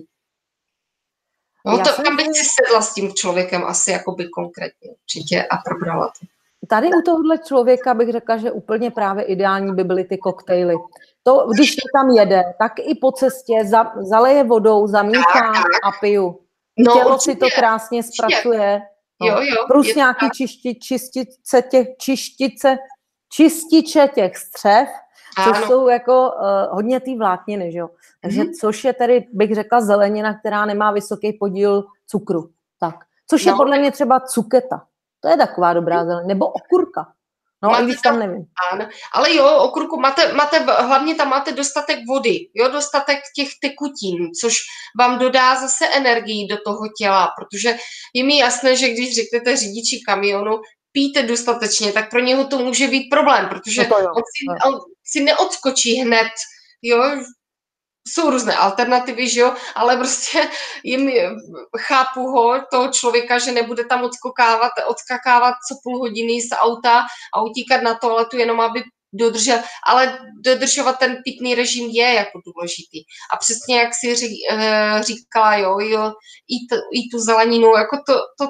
No, to, tam bych si sedla s tím člověkem asi jakoby konkrétně určitě a probrala to. Tady u tohohle člověka bych řekla, že úplně právě ideální by byly ty koktejly. To, když to tam jede, tak i po cestě za, zaleje vodou, zamíchá a piju. No, tělo určitě, si to krásně zpracuje. No. Jo, jo, plus nějaký čišti, čistice těch, čistice, čističe těch střev, což ano. jsou jako uh, hodně ty vlákniny, že jo. Takže mm. což je tedy, bych řekla, zelenina, která nemá vysoký podíl cukru. Tak. Což no. je podle mě třeba cuketa. To je taková dobrá zelenina. Nebo okurka. No, máte i když tam nevím. Ano. Ale jo, okurku, máte, máte, hlavně tam máte dostatek vody, jo, dostatek těch tekutin, což vám dodá zase energii do toho těla, protože je mi jasné, že když řeknete řidiči kamionu, pijte dostatečně, tak pro něho to může být problém, protože no on, si, on si neodskočí hned, jo, jsou různé alternativy, že jo, ale prostě jim chápu ho, toho člověka, že nebude tam odskokávat, odskakávat co půl hodiny z auta a utíkat na toaletu, jenom aby dodržel, ale dodržovat ten pitný režim je jako důležitý. A přesně jak si ří, říkala, jo, jo, i, t, i tu zeleninu, jako to, to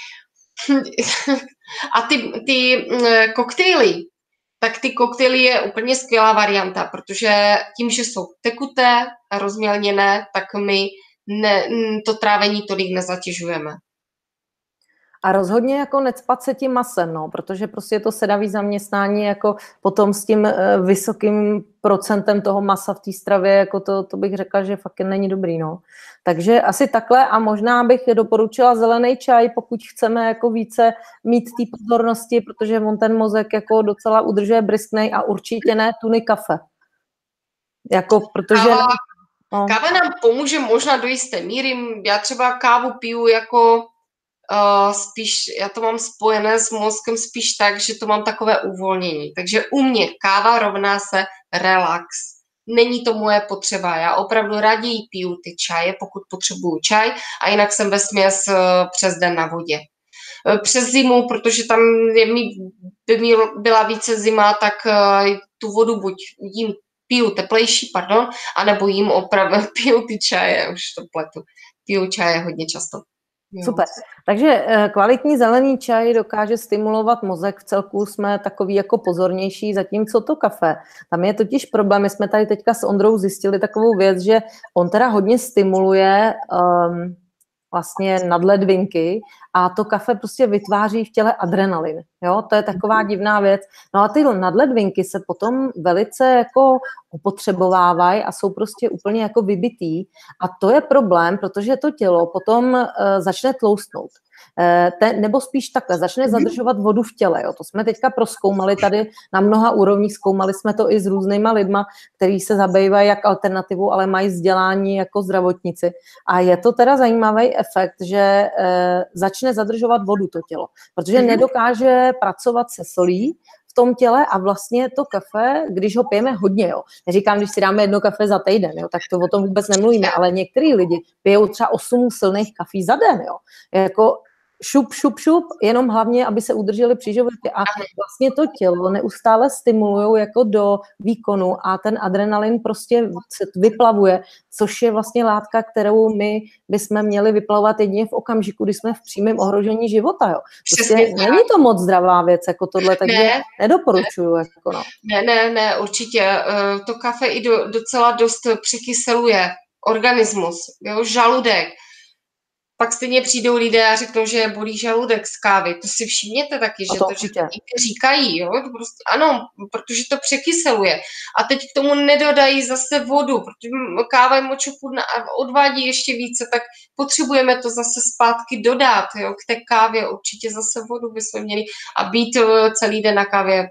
a ty, ty koktejly, tak ty koktejly je úplně skvělá varianta, protože tím, že jsou tekuté a rozmělněné, tak my ne, to trávení tolik nezatěžujeme. A rozhodně jako necpat se tím masem, no, protože prostě to sedavý zaměstnání jako potom s tím vysokým procentem toho masa v té stravě, jako to, to bych řekla, že fakt není dobrý, no. Takže asi takhle a možná bych doporučila zelený čaj, pokud chceme jako více mít té pozornosti, protože on ten mozek jako docela udržuje brisknej a určitě ne tuny kafe. Jako, protože... Káva, no. káva nám pomůže možná do jisté míry. Já třeba kávu piju jako Uh, spíš, já to mám spojené s mozkem spíš tak, že to mám takové uvolnění. Takže u mě káva rovná se relax. Není to moje potřeba. Já opravdu raději piju ty čaje, pokud potřebuju čaj, a jinak jsem vesměs uh, přes den na vodě. Uh, přes zimu, protože tam je, by mi byla více zima, tak uh, tu vodu buď jím piju teplejší, pardon, anebo jím opravdu piju ty čaje, už to pletu. Piju čaje hodně často. Super. Takže kvalitní zelený čaj dokáže stimulovat mozek, v celku jsme takový jako pozornější, zatímco to kafe. Tam je totiž problém, my jsme tady teďka s Ondrou zjistili takovou věc, že on teda hodně stimuluje um, vlastně nadledvinky a to kafe prostě vytváří v těle adrenalin. Jo? To je taková divná věc. No a ty nadledvinky se potom velice jako opotřebovávají a jsou prostě úplně jako vybitý. A to je problém, protože to tělo potom uh, začne tloustnout. Te, nebo spíš takhle, začne zadržovat vodu v těle. Jo. To jsme teďka prozkoumali tady na mnoha úrovních, zkoumali jsme to i s různýma lidma, kteří se zabývají jak alternativou, ale mají vzdělání jako zdravotníci. A je to teda zajímavý efekt, že e, začne zadržovat vodu to tělo, protože nedokáže pracovat se solí v tom těle a vlastně to kafe, když ho pijeme hodně, jo. Neříkám, když si dáme jedno kafe za týden, jo, tak to o tom vůbec nemluvíme, ale některý lidi pijou třeba osm silných kafí za den, jo. Jako šup, šup, šup, jenom hlavně, aby se udrželi při životě. A vlastně to tělo neustále stimulují jako do výkonu a ten adrenalin prostě se vyplavuje, což je vlastně látka, kterou my bychom měli vyplavovat jedině v okamžiku, kdy jsme v přímém ohrožení života. Jo. Prostě není to moc zdravá věc jako tohle, takže ne, nedoporučuju. Ne, jako no. ne, ne, ne, určitě. To kafe i do, docela dost překyseluje organismus, jo, žaludek. Pak stejně přijdou lidé a řeknou, že bolí žaludek z kávy. To si všimněte taky, že to, to že říkají. Jo? To prostě, ano, protože to překyseluje. A teď k tomu nedodají zase vodu, protože káva je močopudná a odvádí ještě více, tak potřebujeme to zase zpátky dodat. Jo? K té kávě určitě zase vodu bychom měli a být celý den na kávě.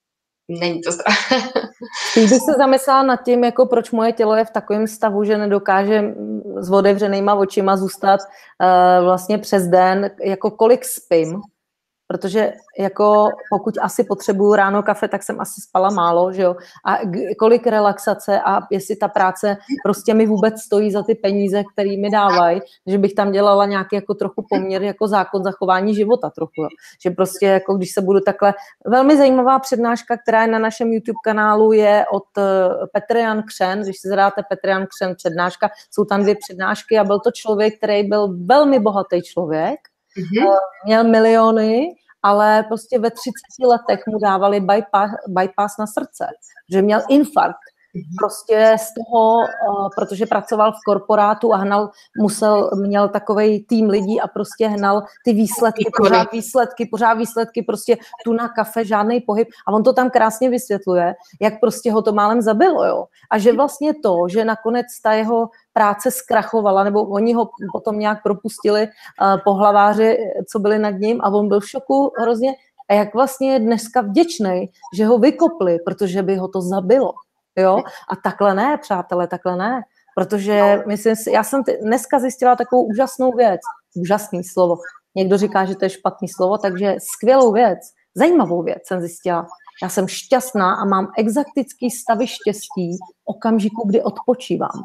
Není to zdravé. Když bych se zamyslela nad tím, jako proč moje tělo je v takovém stavu, že nedokáže s otevřenýma očima zůstat uh, vlastně přes den, jako kolik spím, protože jako pokud asi potřebuju ráno kafe, tak jsem asi spala málo, že jo, a kolik relaxace a jestli ta práce prostě mi vůbec stojí za ty peníze, které mi dávají, že bych tam dělala nějaký jako trochu poměr, jako zákon zachování života trochu, jo. Že prostě jako když se budu takhle, velmi zajímavá přednáška, která je na našem YouTube kanálu, je od Petr Jan Křen, když si zadáte Petr Jan Křen přednáška, jsou tam dvě přednášky a byl to člověk, který byl velmi bohatý člověk, mm-hmm. měl miliony, ale prostě ve třiceti letech mu dávali bypass, bypass na srdce, že měl infarkt. Prostě z toho, protože pracoval v korporátu a hnal, musel, měl takovej tým lidí a prostě hnal ty výsledky, pořád výsledky, pořád výsledky, prostě tu na kafe, žádný pohyb. A on to tam krásně vysvětluje, jak prostě ho to málem zabilo, jo. A že vlastně to, že nakonec ta jeho práce zkrachovala, nebo oni ho potom nějak propustili uh, pohlaváři, co byli nad ním a on byl v šoku hrozně. A jak vlastně je dneska vděčný, že ho vykopli, protože by ho to zabilo. Jo? A takhle ne, přátelé, takhle ne. Protože myslím si, já jsem t- dneska zjistila takovou úžasnou věc. Úžasný slovo. Někdo říká, že to je špatný slovo, takže skvělou věc, zajímavou věc jsem zjistila. Já jsem šťastná a mám exaktický stavy štěstí v okamžiku, kdy odpočívám.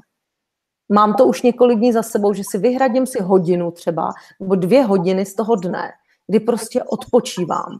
Mám to už několik dní za sebou, že si vyhradím si hodinu třeba, nebo dvě hodiny z toho dne, kdy prostě odpočívám.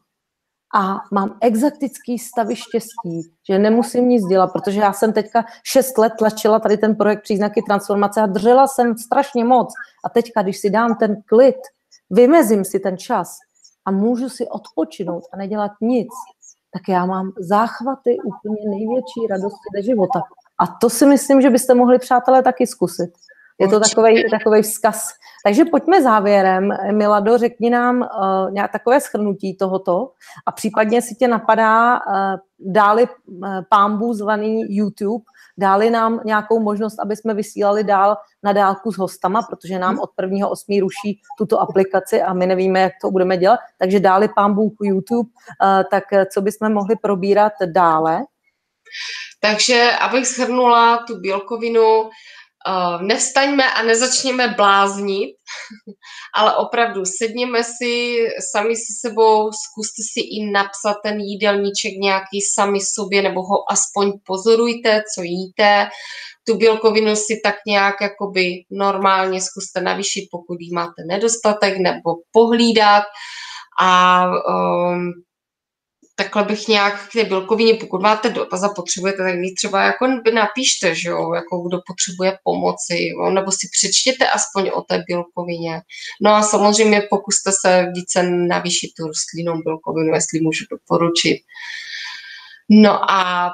A mám exaktický stavy štěstí, že nemusím nic dělat, protože já jsem teďka šest let tlačila tady ten projekt Příznaky transformace a držela jsem strašně moc. A teďka, když si dám ten klid, vymezím si ten čas a můžu si odpočinout a nedělat nic, tak já mám záchvaty úplně největší radosti ze života. A to si myslím, že byste mohli, přátelé, taky zkusit. Je to takovej, takovej vzkaz. Takže pojďme závěrem. Milado, řekni nám uh, nějak takové shrnutí tohoto a případně si tě napadá, uh, dáli uh, pánbů zvaný YouTube, dáli nám nějakou možnost, aby jsme vysílali dál na dálku s hostama, protože nám od prvního osmého ruší tuto aplikaci a my nevíme, jak to budeme dělat. Takže dáli pánbů YouTube, uh, tak co bychom mohli probírat dále? Takže abych shrnula tu bílkovinu, Uh, nevstaňme a nezačněme bláznit, ale opravdu sedněme si sami se sebou, zkuste si i napsat ten jídelníček nějaký sami sobě, nebo ho aspoň pozorujte, co jíte. Tu bílkovinu si tak nějak jakoby normálně zkuste navýšit, pokud jí máte nedostatek, nebo pohlídat. A um, takhle bych nějak k té bílkovině, pokud máte dotaz a potřebujete, tak mi třeba jako napište, že jo, jako kdo potřebuje pomoci, jo, nebo si přečtěte aspoň o té bílkovině. No a samozřejmě pokuste se více navýšit tu rostlinnou bílkovinu, jestli můžu doporučit. No a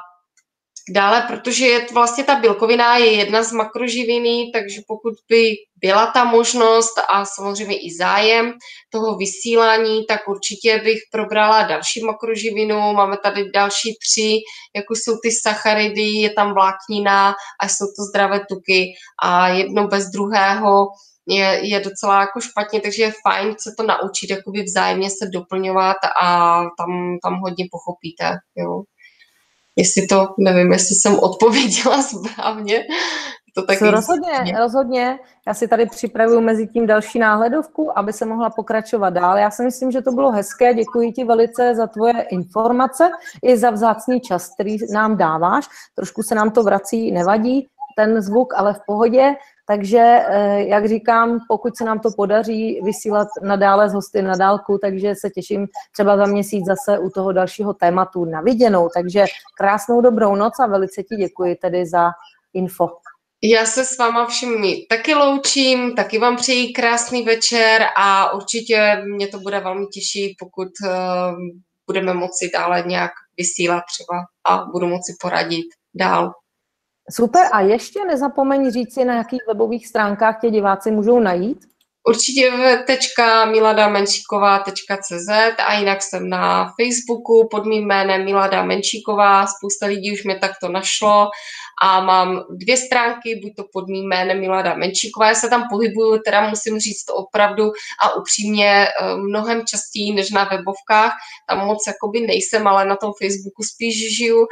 dále, protože je vlastně ta bílkovina je jedna z makroživiny, takže pokud by byla ta možnost a samozřejmě i zájem toho vysílání, tak určitě bych probrala další makroživinu. Máme tady další tři, jako jsou ty sacharidy, je tam vláknina a jsou to zdravé tuky a jedno bez druhého je, je docela jako špatně, takže je fajn se to naučit, jakoby vzájemně se doplňovat a tam, tam hodně pochopíte, jo. Jestli to, nevím, jestli jsem odpověděla správně. To taky rozhodně, rozhodně. Já si tady připravuju mezi tím další náhledovku, aby se mohla pokračovat dál. Já si myslím, že to bylo hezké. Děkuji ti velice za tvoje informace i za vzácný čas, který nám dáváš. Trošku se nám to vrací, nevadí ten zvuk, ale v pohodě. Takže, jak říkám, pokud se nám to podaří vysílat nadále z hosty na dálku, takže se těším třeba za měsíc zase u toho dalšího tématu na viděnou. Takže krásnou dobrou noc a velice ti děkuji tedy za info. Já se s váma všemi taky loučím, taky vám přeji krásný večer a určitě mě to bude velmi těšit, pokud uh, budeme moci dále nějak vysílat třeba a budu moci poradit dál. Super, a ještě nezapomeň říct si, na jakých webových stránkách tě diváci můžou najít? Určitě w tečka milada menšíková tečka cé zet a jinak jsem na Facebooku pod mým jménem Milada Menšíková, spousta lidí už mě takto našlo a mám dvě stránky, buď to pod mým jménem Milada Menšíková, já se tam pohybuju, teda musím říct to opravdu a upřímně mnohem častěji než na webovkách, tam moc jakoby nejsem, ale na tom Facebooku spíš žiju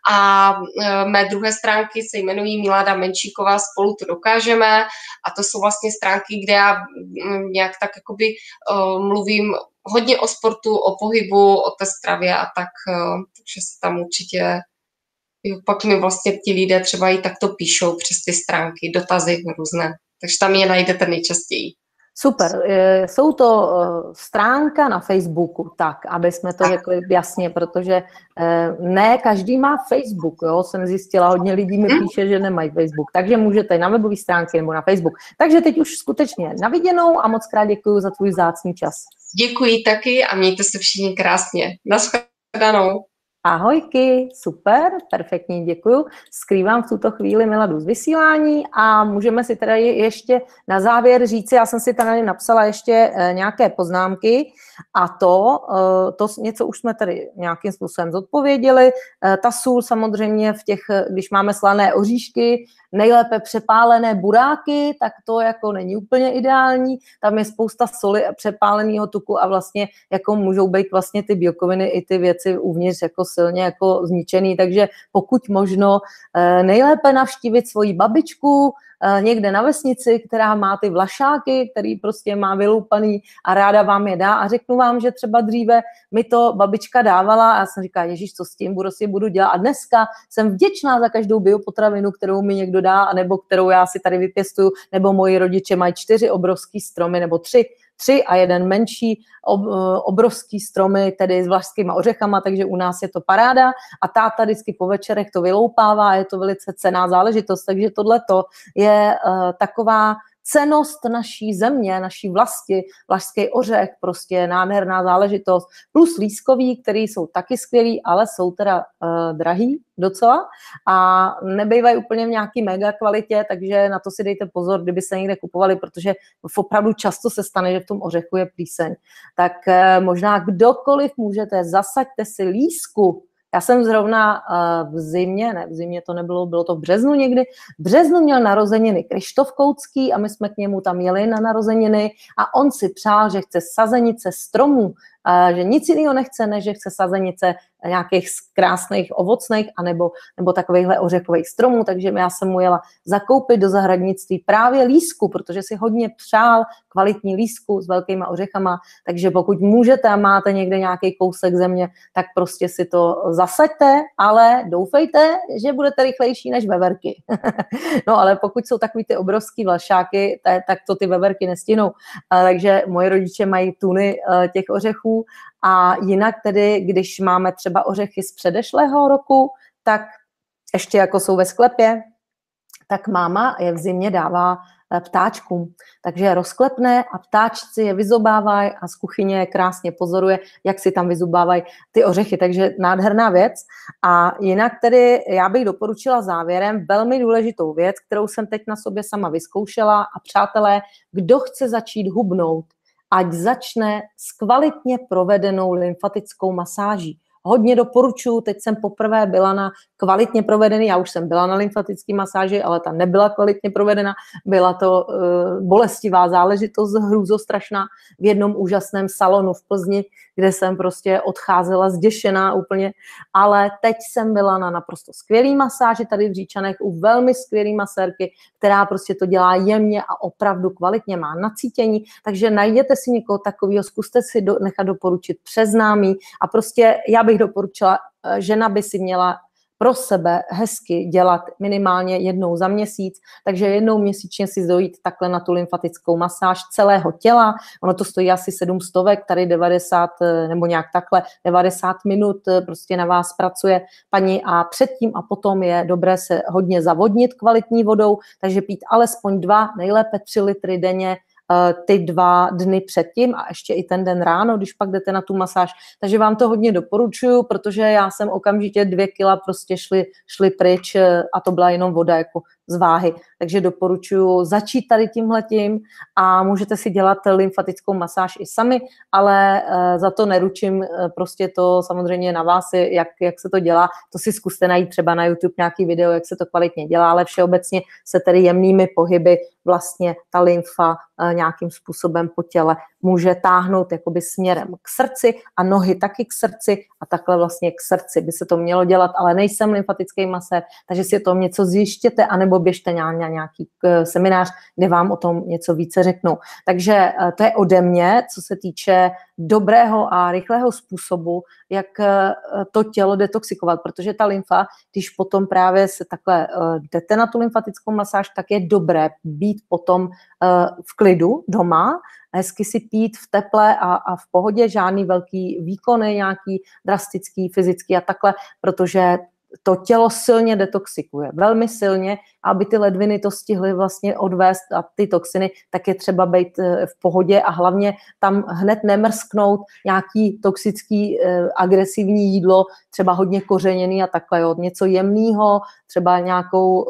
a mé druhé stránky se jmenují Milada Menšíková, spolu to dokážeme a to jsou vlastně stránky, kde já nějak tak jakoby uh, mluvím hodně o sportu, o pohybu, o té stravě a tak, uh, takže se tam určitě, jo, pak mi vlastně ti lidé třeba i takto píšou přes ty stránky, dotazy různé, takže tam je najdete nejčastěji. Super, jsou to stránka na Facebooku, tak, aby jsme to řekli jasně, protože ne každý má Facebook, jo, jsem zjistila, hodně lidí mi píše, že nemají Facebook, takže můžete na webové stránky nebo na Facebook. Takže teď už skutečně na viděnou a moc krát děkuji za tvůj vzácný čas. Děkuji taky a mějte se všichni krásně. Nashledanou. Ahojky, super, perfektně, děkuju. Skrývám v tuto chvíli Miladu z vysílání a můžeme si teda ještě na závěr říci, já jsem si tady napsala ještě nějaké poznámky a to, to něco už jsme tady nějakým způsobem zodpověděli. Ta sůl samozřejmě v těch, když máme slané oříšky, nejlépe přepálené buráky, tak to jako není úplně ideální. Tam je spousta soli a přepáleného tuku a vlastně jako můžou být vlastně ty bílkoviny i ty věci uvnitř jako silně jako zničený. Takže pokud možno nejlépe navštívit svoji babičku někde na vesnici, která má ty vlašáky, který prostě má vyloupaný a ráda vám je dá a řeknu vám, že třeba dříve mi to babička dávala a já jsem říkala, ježíš, co s tím budu si budu dělat a dneska jsem vděčná za každou biopotravinu, kterou mi někdo dá, anebo kterou já si tady vypěstuju, nebo moji rodiče mají čtyři obrovský stromy, nebo tři, tři a jeden menší ob, obrovský stromy, tedy s vlašskýma ořechama, takže u nás je to paráda a táta vždycky po večerech to vyloupává a je to velice cenná záležitost, takže tohleto je uh, taková cennost naší země, naší vlasti, vlašský ořech, prostě nádherná záležitost, plus lískový, který jsou taky skvělý, ale jsou teda uh, drahý docela a nebývají úplně v nějaký mega kvalitě, takže na to si dejte pozor, kdyby se někde kupovali, protože opravdu často se stane, že v tom ořechu je plíseň. Tak uh, možná kdokoliv můžete, zasaďte si lísku. Já jsem zrovna uh, v zimě, ne v zimě to nebylo, bylo to v březnu někdy, v březnu měl narozeniny Krištof Koutský a my jsme k němu tam jeli na narozeniny a on si přál, že chce sazenice stromů, uh, že nic jiného nechce, než že chce sazenice nějakých krásných ovocných anebo, nebo takovýchhle ořechových stromů, takže já jsem mu jela zakoupit do zahradnictví právě lísku, protože si hodně přál kvalitní lísku s velkýma ořechama, takže pokud můžete a máte někde nějaký kousek země, tak prostě si to zasaďte, ale doufejte, že budete rychlejší než veverky. No ale pokud jsou takový ty obrovský vlašáky, tak to ty veverky nestihnou. Takže moje rodiče mají tuny těch ořechů A jinak tedy, když máme třeba ořechy z předešlého roku, tak ještě jako jsou ve sklepě, tak máma je v zimě dává ptáčkům. Takže je rozklepne a ptáčci je vyzobávají a z kuchyně je krásně pozoruje, jak si tam vyzobávají ty ořechy. Takže nádherná věc. A jinak tedy já bych doporučila závěrem velmi důležitou věc, kterou jsem teď na sobě sama vyzkoušela. A přátelé, kdo chce začít hubnout, ať začne s kvalitně provedenou lymfatickou masáží. Hodně doporučuji, teď jsem poprvé byla na kvalitně provedený, já už jsem byla na lymfatické masáži, ale ta nebyla kvalitně provedena, byla to uh, bolestivá záležitost, hrůzostrašná v jednom úžasném salonu v Plzni, kde jsem prostě odcházela zděšená úplně, ale teď jsem byla na naprosto skvělý masáži tady v Říčanech u velmi skvělý masérky, která prostě to dělá jemně a opravdu kvalitně, má nacítění, takže najděte si někoho takového, zkuste si do, nechat doporučit přes známý a prostě já bych doporučila, žena by si měla pro sebe hezky dělat minimálně jednou za měsíc, takže jednou měsíčně si dojít takhle na tu lymfatickou masáž celého těla. Ono to stojí asi sedm stovek, tady devadesát nebo nějak takhle, devadesát minut prostě na vás pracuje paní a předtím a potom je dobré se hodně zavodnit kvalitní vodou, takže pít alespoň dva, nejlépe tři litry denně, ty dva dny předtím a ještě i ten den ráno, když pak jdete na tu masáž. Takže vám to hodně doporučuju, protože já jsem okamžitě dvě kila prostě šly, šly pryč a to byla jenom voda jako z váhy. Takže doporučuju začít tady tímhletím a můžete si dělat lymfatickou masáž i sami, ale za to neručím, prostě to samozřejmě na vás, jak, jak se to dělá. To si zkuste najít třeba na YouTube nějaký video, jak se to kvalitně dělá, ale všeobecně se tedy jemnými pohyby vlastně ta lymfa nějakým způsobem po těle může táhnout jakoby směrem k srdci a nohy taky k srdci a takhle vlastně k srdci by se to mělo dělat, ale nejsem lymfatický masér, takže si o tom něco zjištěte anebo běžte na nějaký seminář, kde vám o tom něco více řeknou. Takže to je ode mě, co se týče dobrého a rychlého způsobu, jak to tělo detoxikovat, protože ta lymfa, když potom právě se takhle jdete na tu lymfatickou masáž, tak je dobré být potom v klidu doma, hezky si pít v teple a, a v pohodě, žádný velký výkony, nějaký drastický, fyzický a takhle, protože to tělo silně detoxikuje, velmi silně, aby ty ledviny to stihly vlastně odvést a ty toxiny, tak je třeba být v pohodě a hlavně tam hned nemrsknout nějaký toxický agresivní jídlo, třeba hodně kořeněný a takhle, jo, něco jemného, třeba nějakou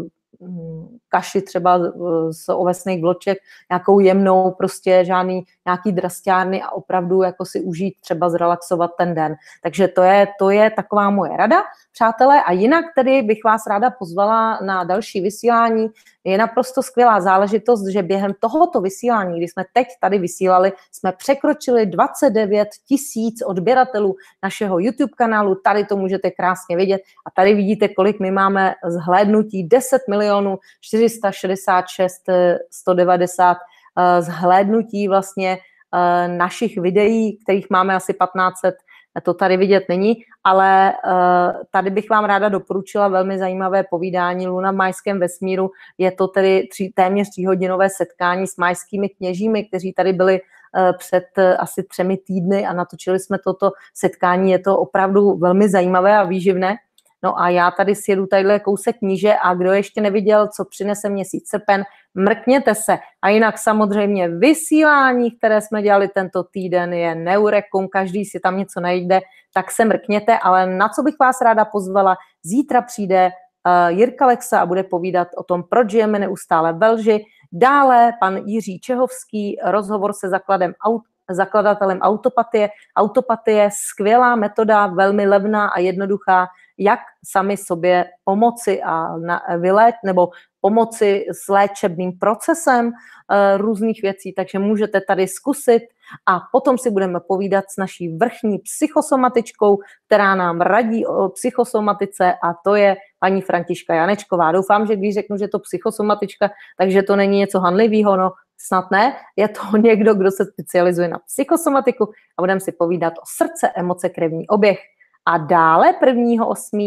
kaši třeba z ovesných vloček, nějakou jemnou, prostě žádný nějaký drastiárny a opravdu jako si užít, třeba zrelaxovat ten den. Takže to je, to je taková moje rada, přátelé. A jinak tedy bych vás ráda pozvala na další vysílání. Je naprosto skvělá záležitost, že během tohoto vysílání, kdy jsme teď tady vysílali, jsme překročili dvacet devět tisíc odběratelů našeho YouTube kanálu. Tady to můžete krásně vidět. A tady vidíte, kolik my máme zhlédnutí. deset milionů čtyři sta šedesát šest tisíc sto devadesát zhlédnutí vlastně našich videí, kterých máme asi patnáct set. To tady vidět není, ale uh, tady bych vám ráda doporučila velmi zajímavé povídání Luna v majském vesmíru. Je to tedy tři, téměř tříhodinové setkání s majskými kněžími, kteří tady byli uh, před uh, asi třemi týdny a natočili jsme toto setkání. Je to opravdu velmi zajímavé a výživné. No a já tady sjedu tadyhle kousek níže a kdo ještě neviděl, co přinese měsíc srpen, mrkněte se. A jinak samozřejmě vysílání, které jsme dělali tento týden, je neurekum, každý si tam něco najde, tak se mrkněte, ale na co bych vás ráda pozvala, zítra přijde uh, Jirka Lexa a bude povídat o tom, proč žijeme neustále ve lži. Dále pan Jiří Čehovský, rozhovor se zakladem aut zakladatelem autopatie. Autopatie, skvělá metoda, velmi levná a jednoduchá, jak sami sobě pomoci a na, vylét, nebo pomoci s léčebným procesem uh, různých věcí, takže můžete tady zkusit a potom si budeme povídat s naší vrchní psychosomatičkou, která nám radí o psychosomatice a to je paní Františka Janečková. Doufám, že když řeknu, že to psychosomatička, takže to není něco hanlivého, no snad ne, je to někdo, kdo se specializuje na psychosomatiku a budeme si povídat o srdce, emoce, krevní oběh. A dále prvního osmého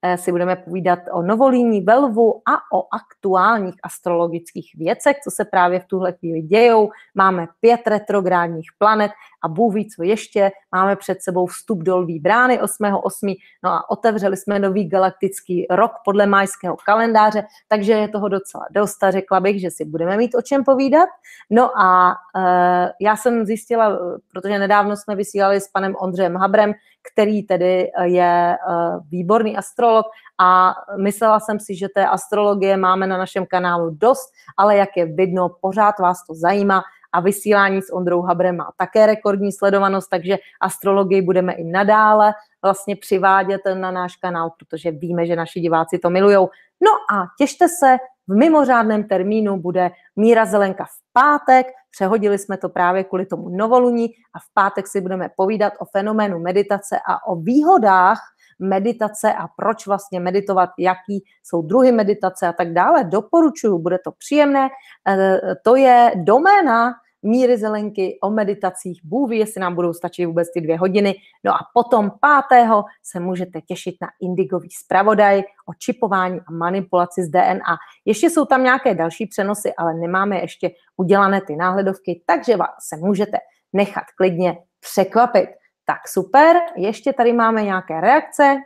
si budeme povídat o novolínní velvu a o aktuálních astrologických věcech, co se právě v tuhle chvíli dějou. Máme pět retrográdních planet a Bůh ví, co ještě. Máme před sebou vstup do Lví brány osmého osmého No a otevřeli jsme nový galaktický rok podle majského kalendáře, takže je toho docela dost a řekla bych, že si budeme mít o čem povídat. No a uh, já jsem zjistila, protože nedávno jsme vysílali s panem Ondřejem Habrem, který tedy je uh, výborný astrolog a myslela jsem si, že té astrologie máme na našem kanálu dost, ale jak je vidno, pořád vás to zajímá a vysílání s Ondrou Habrem má také rekordní sledovanost, takže astrologii budeme i nadále vlastně přivádět na náš kanál, protože víme, že naši diváci to milujou. No a těšte se, v mimořádném termínu bude Míra Zelenka v pátek, přehodili jsme to právě kvůli tomu novoluní a v pátek si budeme povídat o fenoménu meditace a o výhodách meditace a proč vlastně meditovat, jaký jsou druhy meditace a tak dále. Doporučuju, bude to příjemné. To je doména Míry Zelenky o meditacích. Bůh ví, jestli nám budou stačit vůbec ty dvě hodiny. No a potom pátého se můžete těšit na Indigový zpravodaj o čipování a manipulaci z D N A. Ještě jsou tam nějaké další přenosy, ale nemáme ještě udělané ty náhledovky, takže vás se můžete nechat klidně překvapit. Tak super, ještě tady máme nějaké reakce.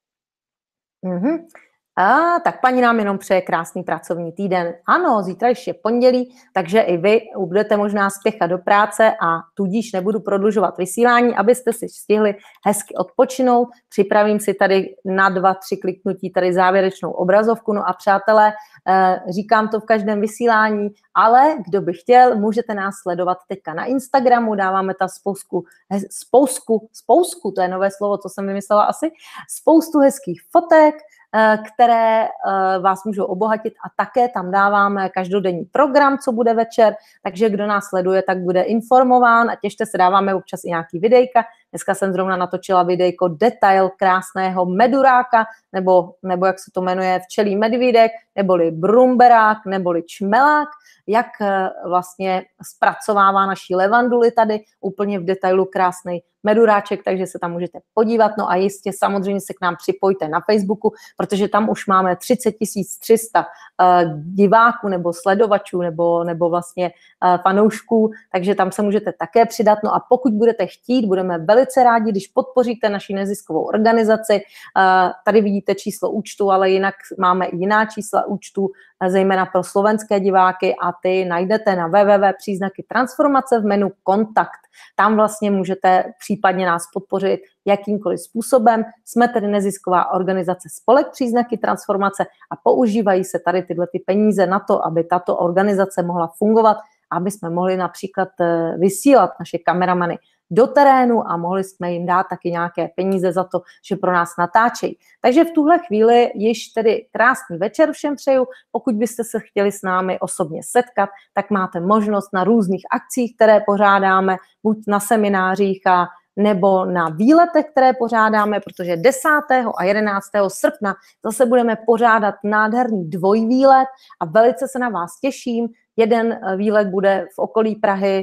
Mhm. A tak paní nám jenom přeje krásný pracovní týden. Ano, zítra ještě pondělí, takže i vy budete možná spěchat do práce a tudíž nebudu prodlužovat vysílání, abyste si stihli hezky odpočinout. Připravím si tady na dva, tři kliknutí tady závěrečnou obrazovku. No a přátelé, říkám to v každém vysílání, ale kdo by chtěl, můžete nás sledovat teďka na Instagramu, dáváme tam spoustu, spoustu, spoustu, to je nové slovo, co jsem vymyslela asi, spoustu hezkých fotek, které vás můžou obohatit a také tam dáváme každodenní program, co bude večer, takže kdo nás sleduje, tak bude informován a těšte se, dáváme občas i nějaký videjka. Dneska jsem zrovna natočila videjko detail krásného meduráka, nebo, nebo jak se to jmenuje, včelí medvídek, neboli brumberák, neboli čmelák, jak vlastně zpracovává naší levanduly tady, úplně v detailu krásný meduráček, takže se tam můžete podívat. No a jistě samozřejmě se k nám připojte na Facebooku, protože tam už máme třicet tisíc tři sta uh, diváků nebo sledovačů nebo, nebo vlastně uh, fanoušků, takže tam se můžete také přidat. No a pokud budete chtít, budeme velice rádi, když podpoříte naši neziskovou organizaci. Uh, tady vidíte číslo účtu, ale jinak máme i jiná čísla účtu, zejména pro slovenské diváky a ty najdete na w w w tečka příznaky transformace v menu Kontakt. Tam vlastně můžete případně nás podpořit jakýmkoliv způsobem. Jsme tedy nezisková organizace Spolek Příznaky transformace a používají se tady tyhle ty peníze na to, aby tato organizace mohla fungovat, aby jsme mohli například vysílat naše kameramany do terénu a mohli jsme jim dát taky nějaké peníze za to, že pro nás natáčejí. Takže v tuhle chvíli již tedy krásný večer všem přeju. Pokud byste se chtěli s námi osobně setkat, tak máte možnost na různých akcích, které pořádáme, buď na seminářích a nebo na výletech, které pořádáme, protože desátého a jedenáctého srpna zase budeme pořádat nádherný dvojvýlet a velice se na vás těším. Jeden výlet bude v okolí Prahy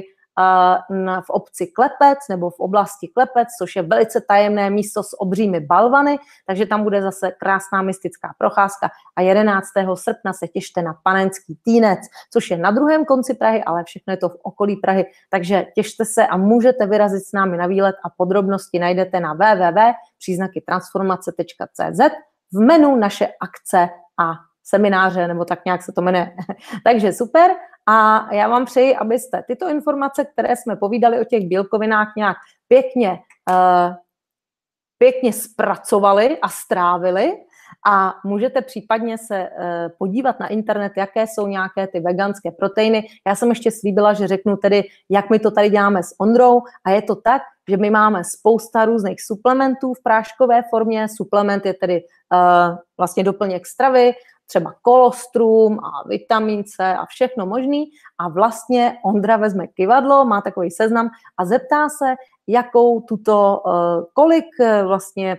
v obci Klepec nebo v oblasti Klepec, což je velice tajemné místo s obřími balvany, takže tam bude zase krásná mystická procházka a jedenáctého srpna se těšte na Panenský Týnec, což je na druhém konci Prahy, ale všechno je to v okolí Prahy, takže těšte se a můžete vyrazit s námi na výlet a podrobnosti najdete na w w w tečka příznaky transformace tečka c z v menu naše akce a semináře, nebo tak nějak se to jmenuje. Takže super. A já vám přeji, abyste tyto informace, které jsme povídali o těch bílkovinách, nějak pěkně, uh, pěkně zpracovali a strávili. A můžete případně se uh, podívat na internet, jaké jsou nějaké ty veganské proteiny. Já jsem ještě slíbila, že řeknu tedy, jak my to tady děláme s Ondrou. A je to tak, že my máme spousta různých suplementů v práškové formě. Suplement je tedy uh, vlastně doplněk stravy, třeba kolostrum a vitamin C a všechno možný a vlastně Ondra vezme kyvadlo, má takový seznam a zeptá se, jakou tuto, kolik vlastně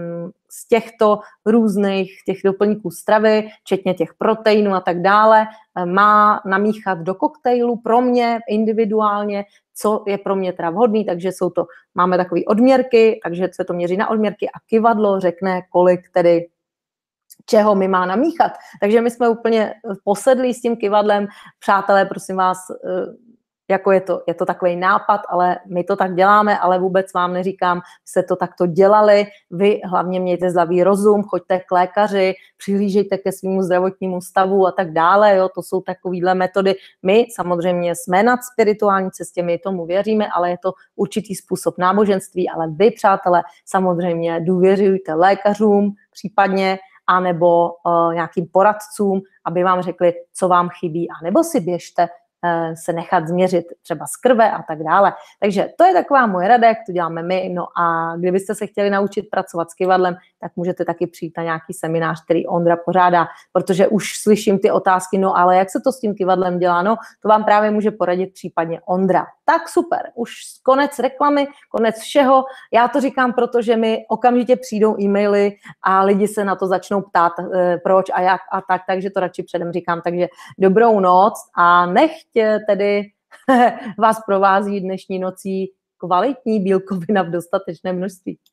z těchto různých těch doplňků stravy, včetně těch proteinů a tak dále, má namíchat do koktejlu pro mě individuálně, co je pro mě teda vhodný, takže jsou to, máme takové odměrky, takže se to měří na odměrky a kyvadlo řekne, kolik tedy čeho mi má namíchat. Takže my jsme úplně posedlí s tím kyvadlem. Přátelé, prosím vás, jako je to, je to takový nápad, ale my to tak děláme, ale vůbec vám neříkám, jste to takto dělali. Vy hlavně mějte zdravý rozum, choďte k lékaři, přihlížejte ke svému zdravotnímu stavu a tak dále. Jo? To jsou takovýhle metody. My samozřejmě jsme na spirituální cestě, my tomu věříme, ale je to určitý způsob náboženství, ale vy, přátelé, samozřejmě důvěřujte lékařům případně, anebo uh, nějakým poradcům, aby vám řekli, co vám chybí, anebo si běžte se nechat změřit třeba z krve a tak dále. Takže to je taková moje rada, jak to děláme my. No a kdybyste se chtěli naučit pracovat s kyvadlem, tak můžete taky přijít na nějaký seminář, který Ondra pořádá, protože už slyším ty otázky, no ale jak se to s tím kyvadlem dělá? No, to vám právě může poradit případně Ondra. Tak super, už konec reklamy, konec všeho. Já to říkám, protože mi okamžitě přijdou e-maily a lidi se na to začnou ptát, proč a jak a tak, takže to radši předem říkám. Takže dobrou noc a nechť tedy vás provází dnešní nocí kvalitní bílkovina v dostatečném množství.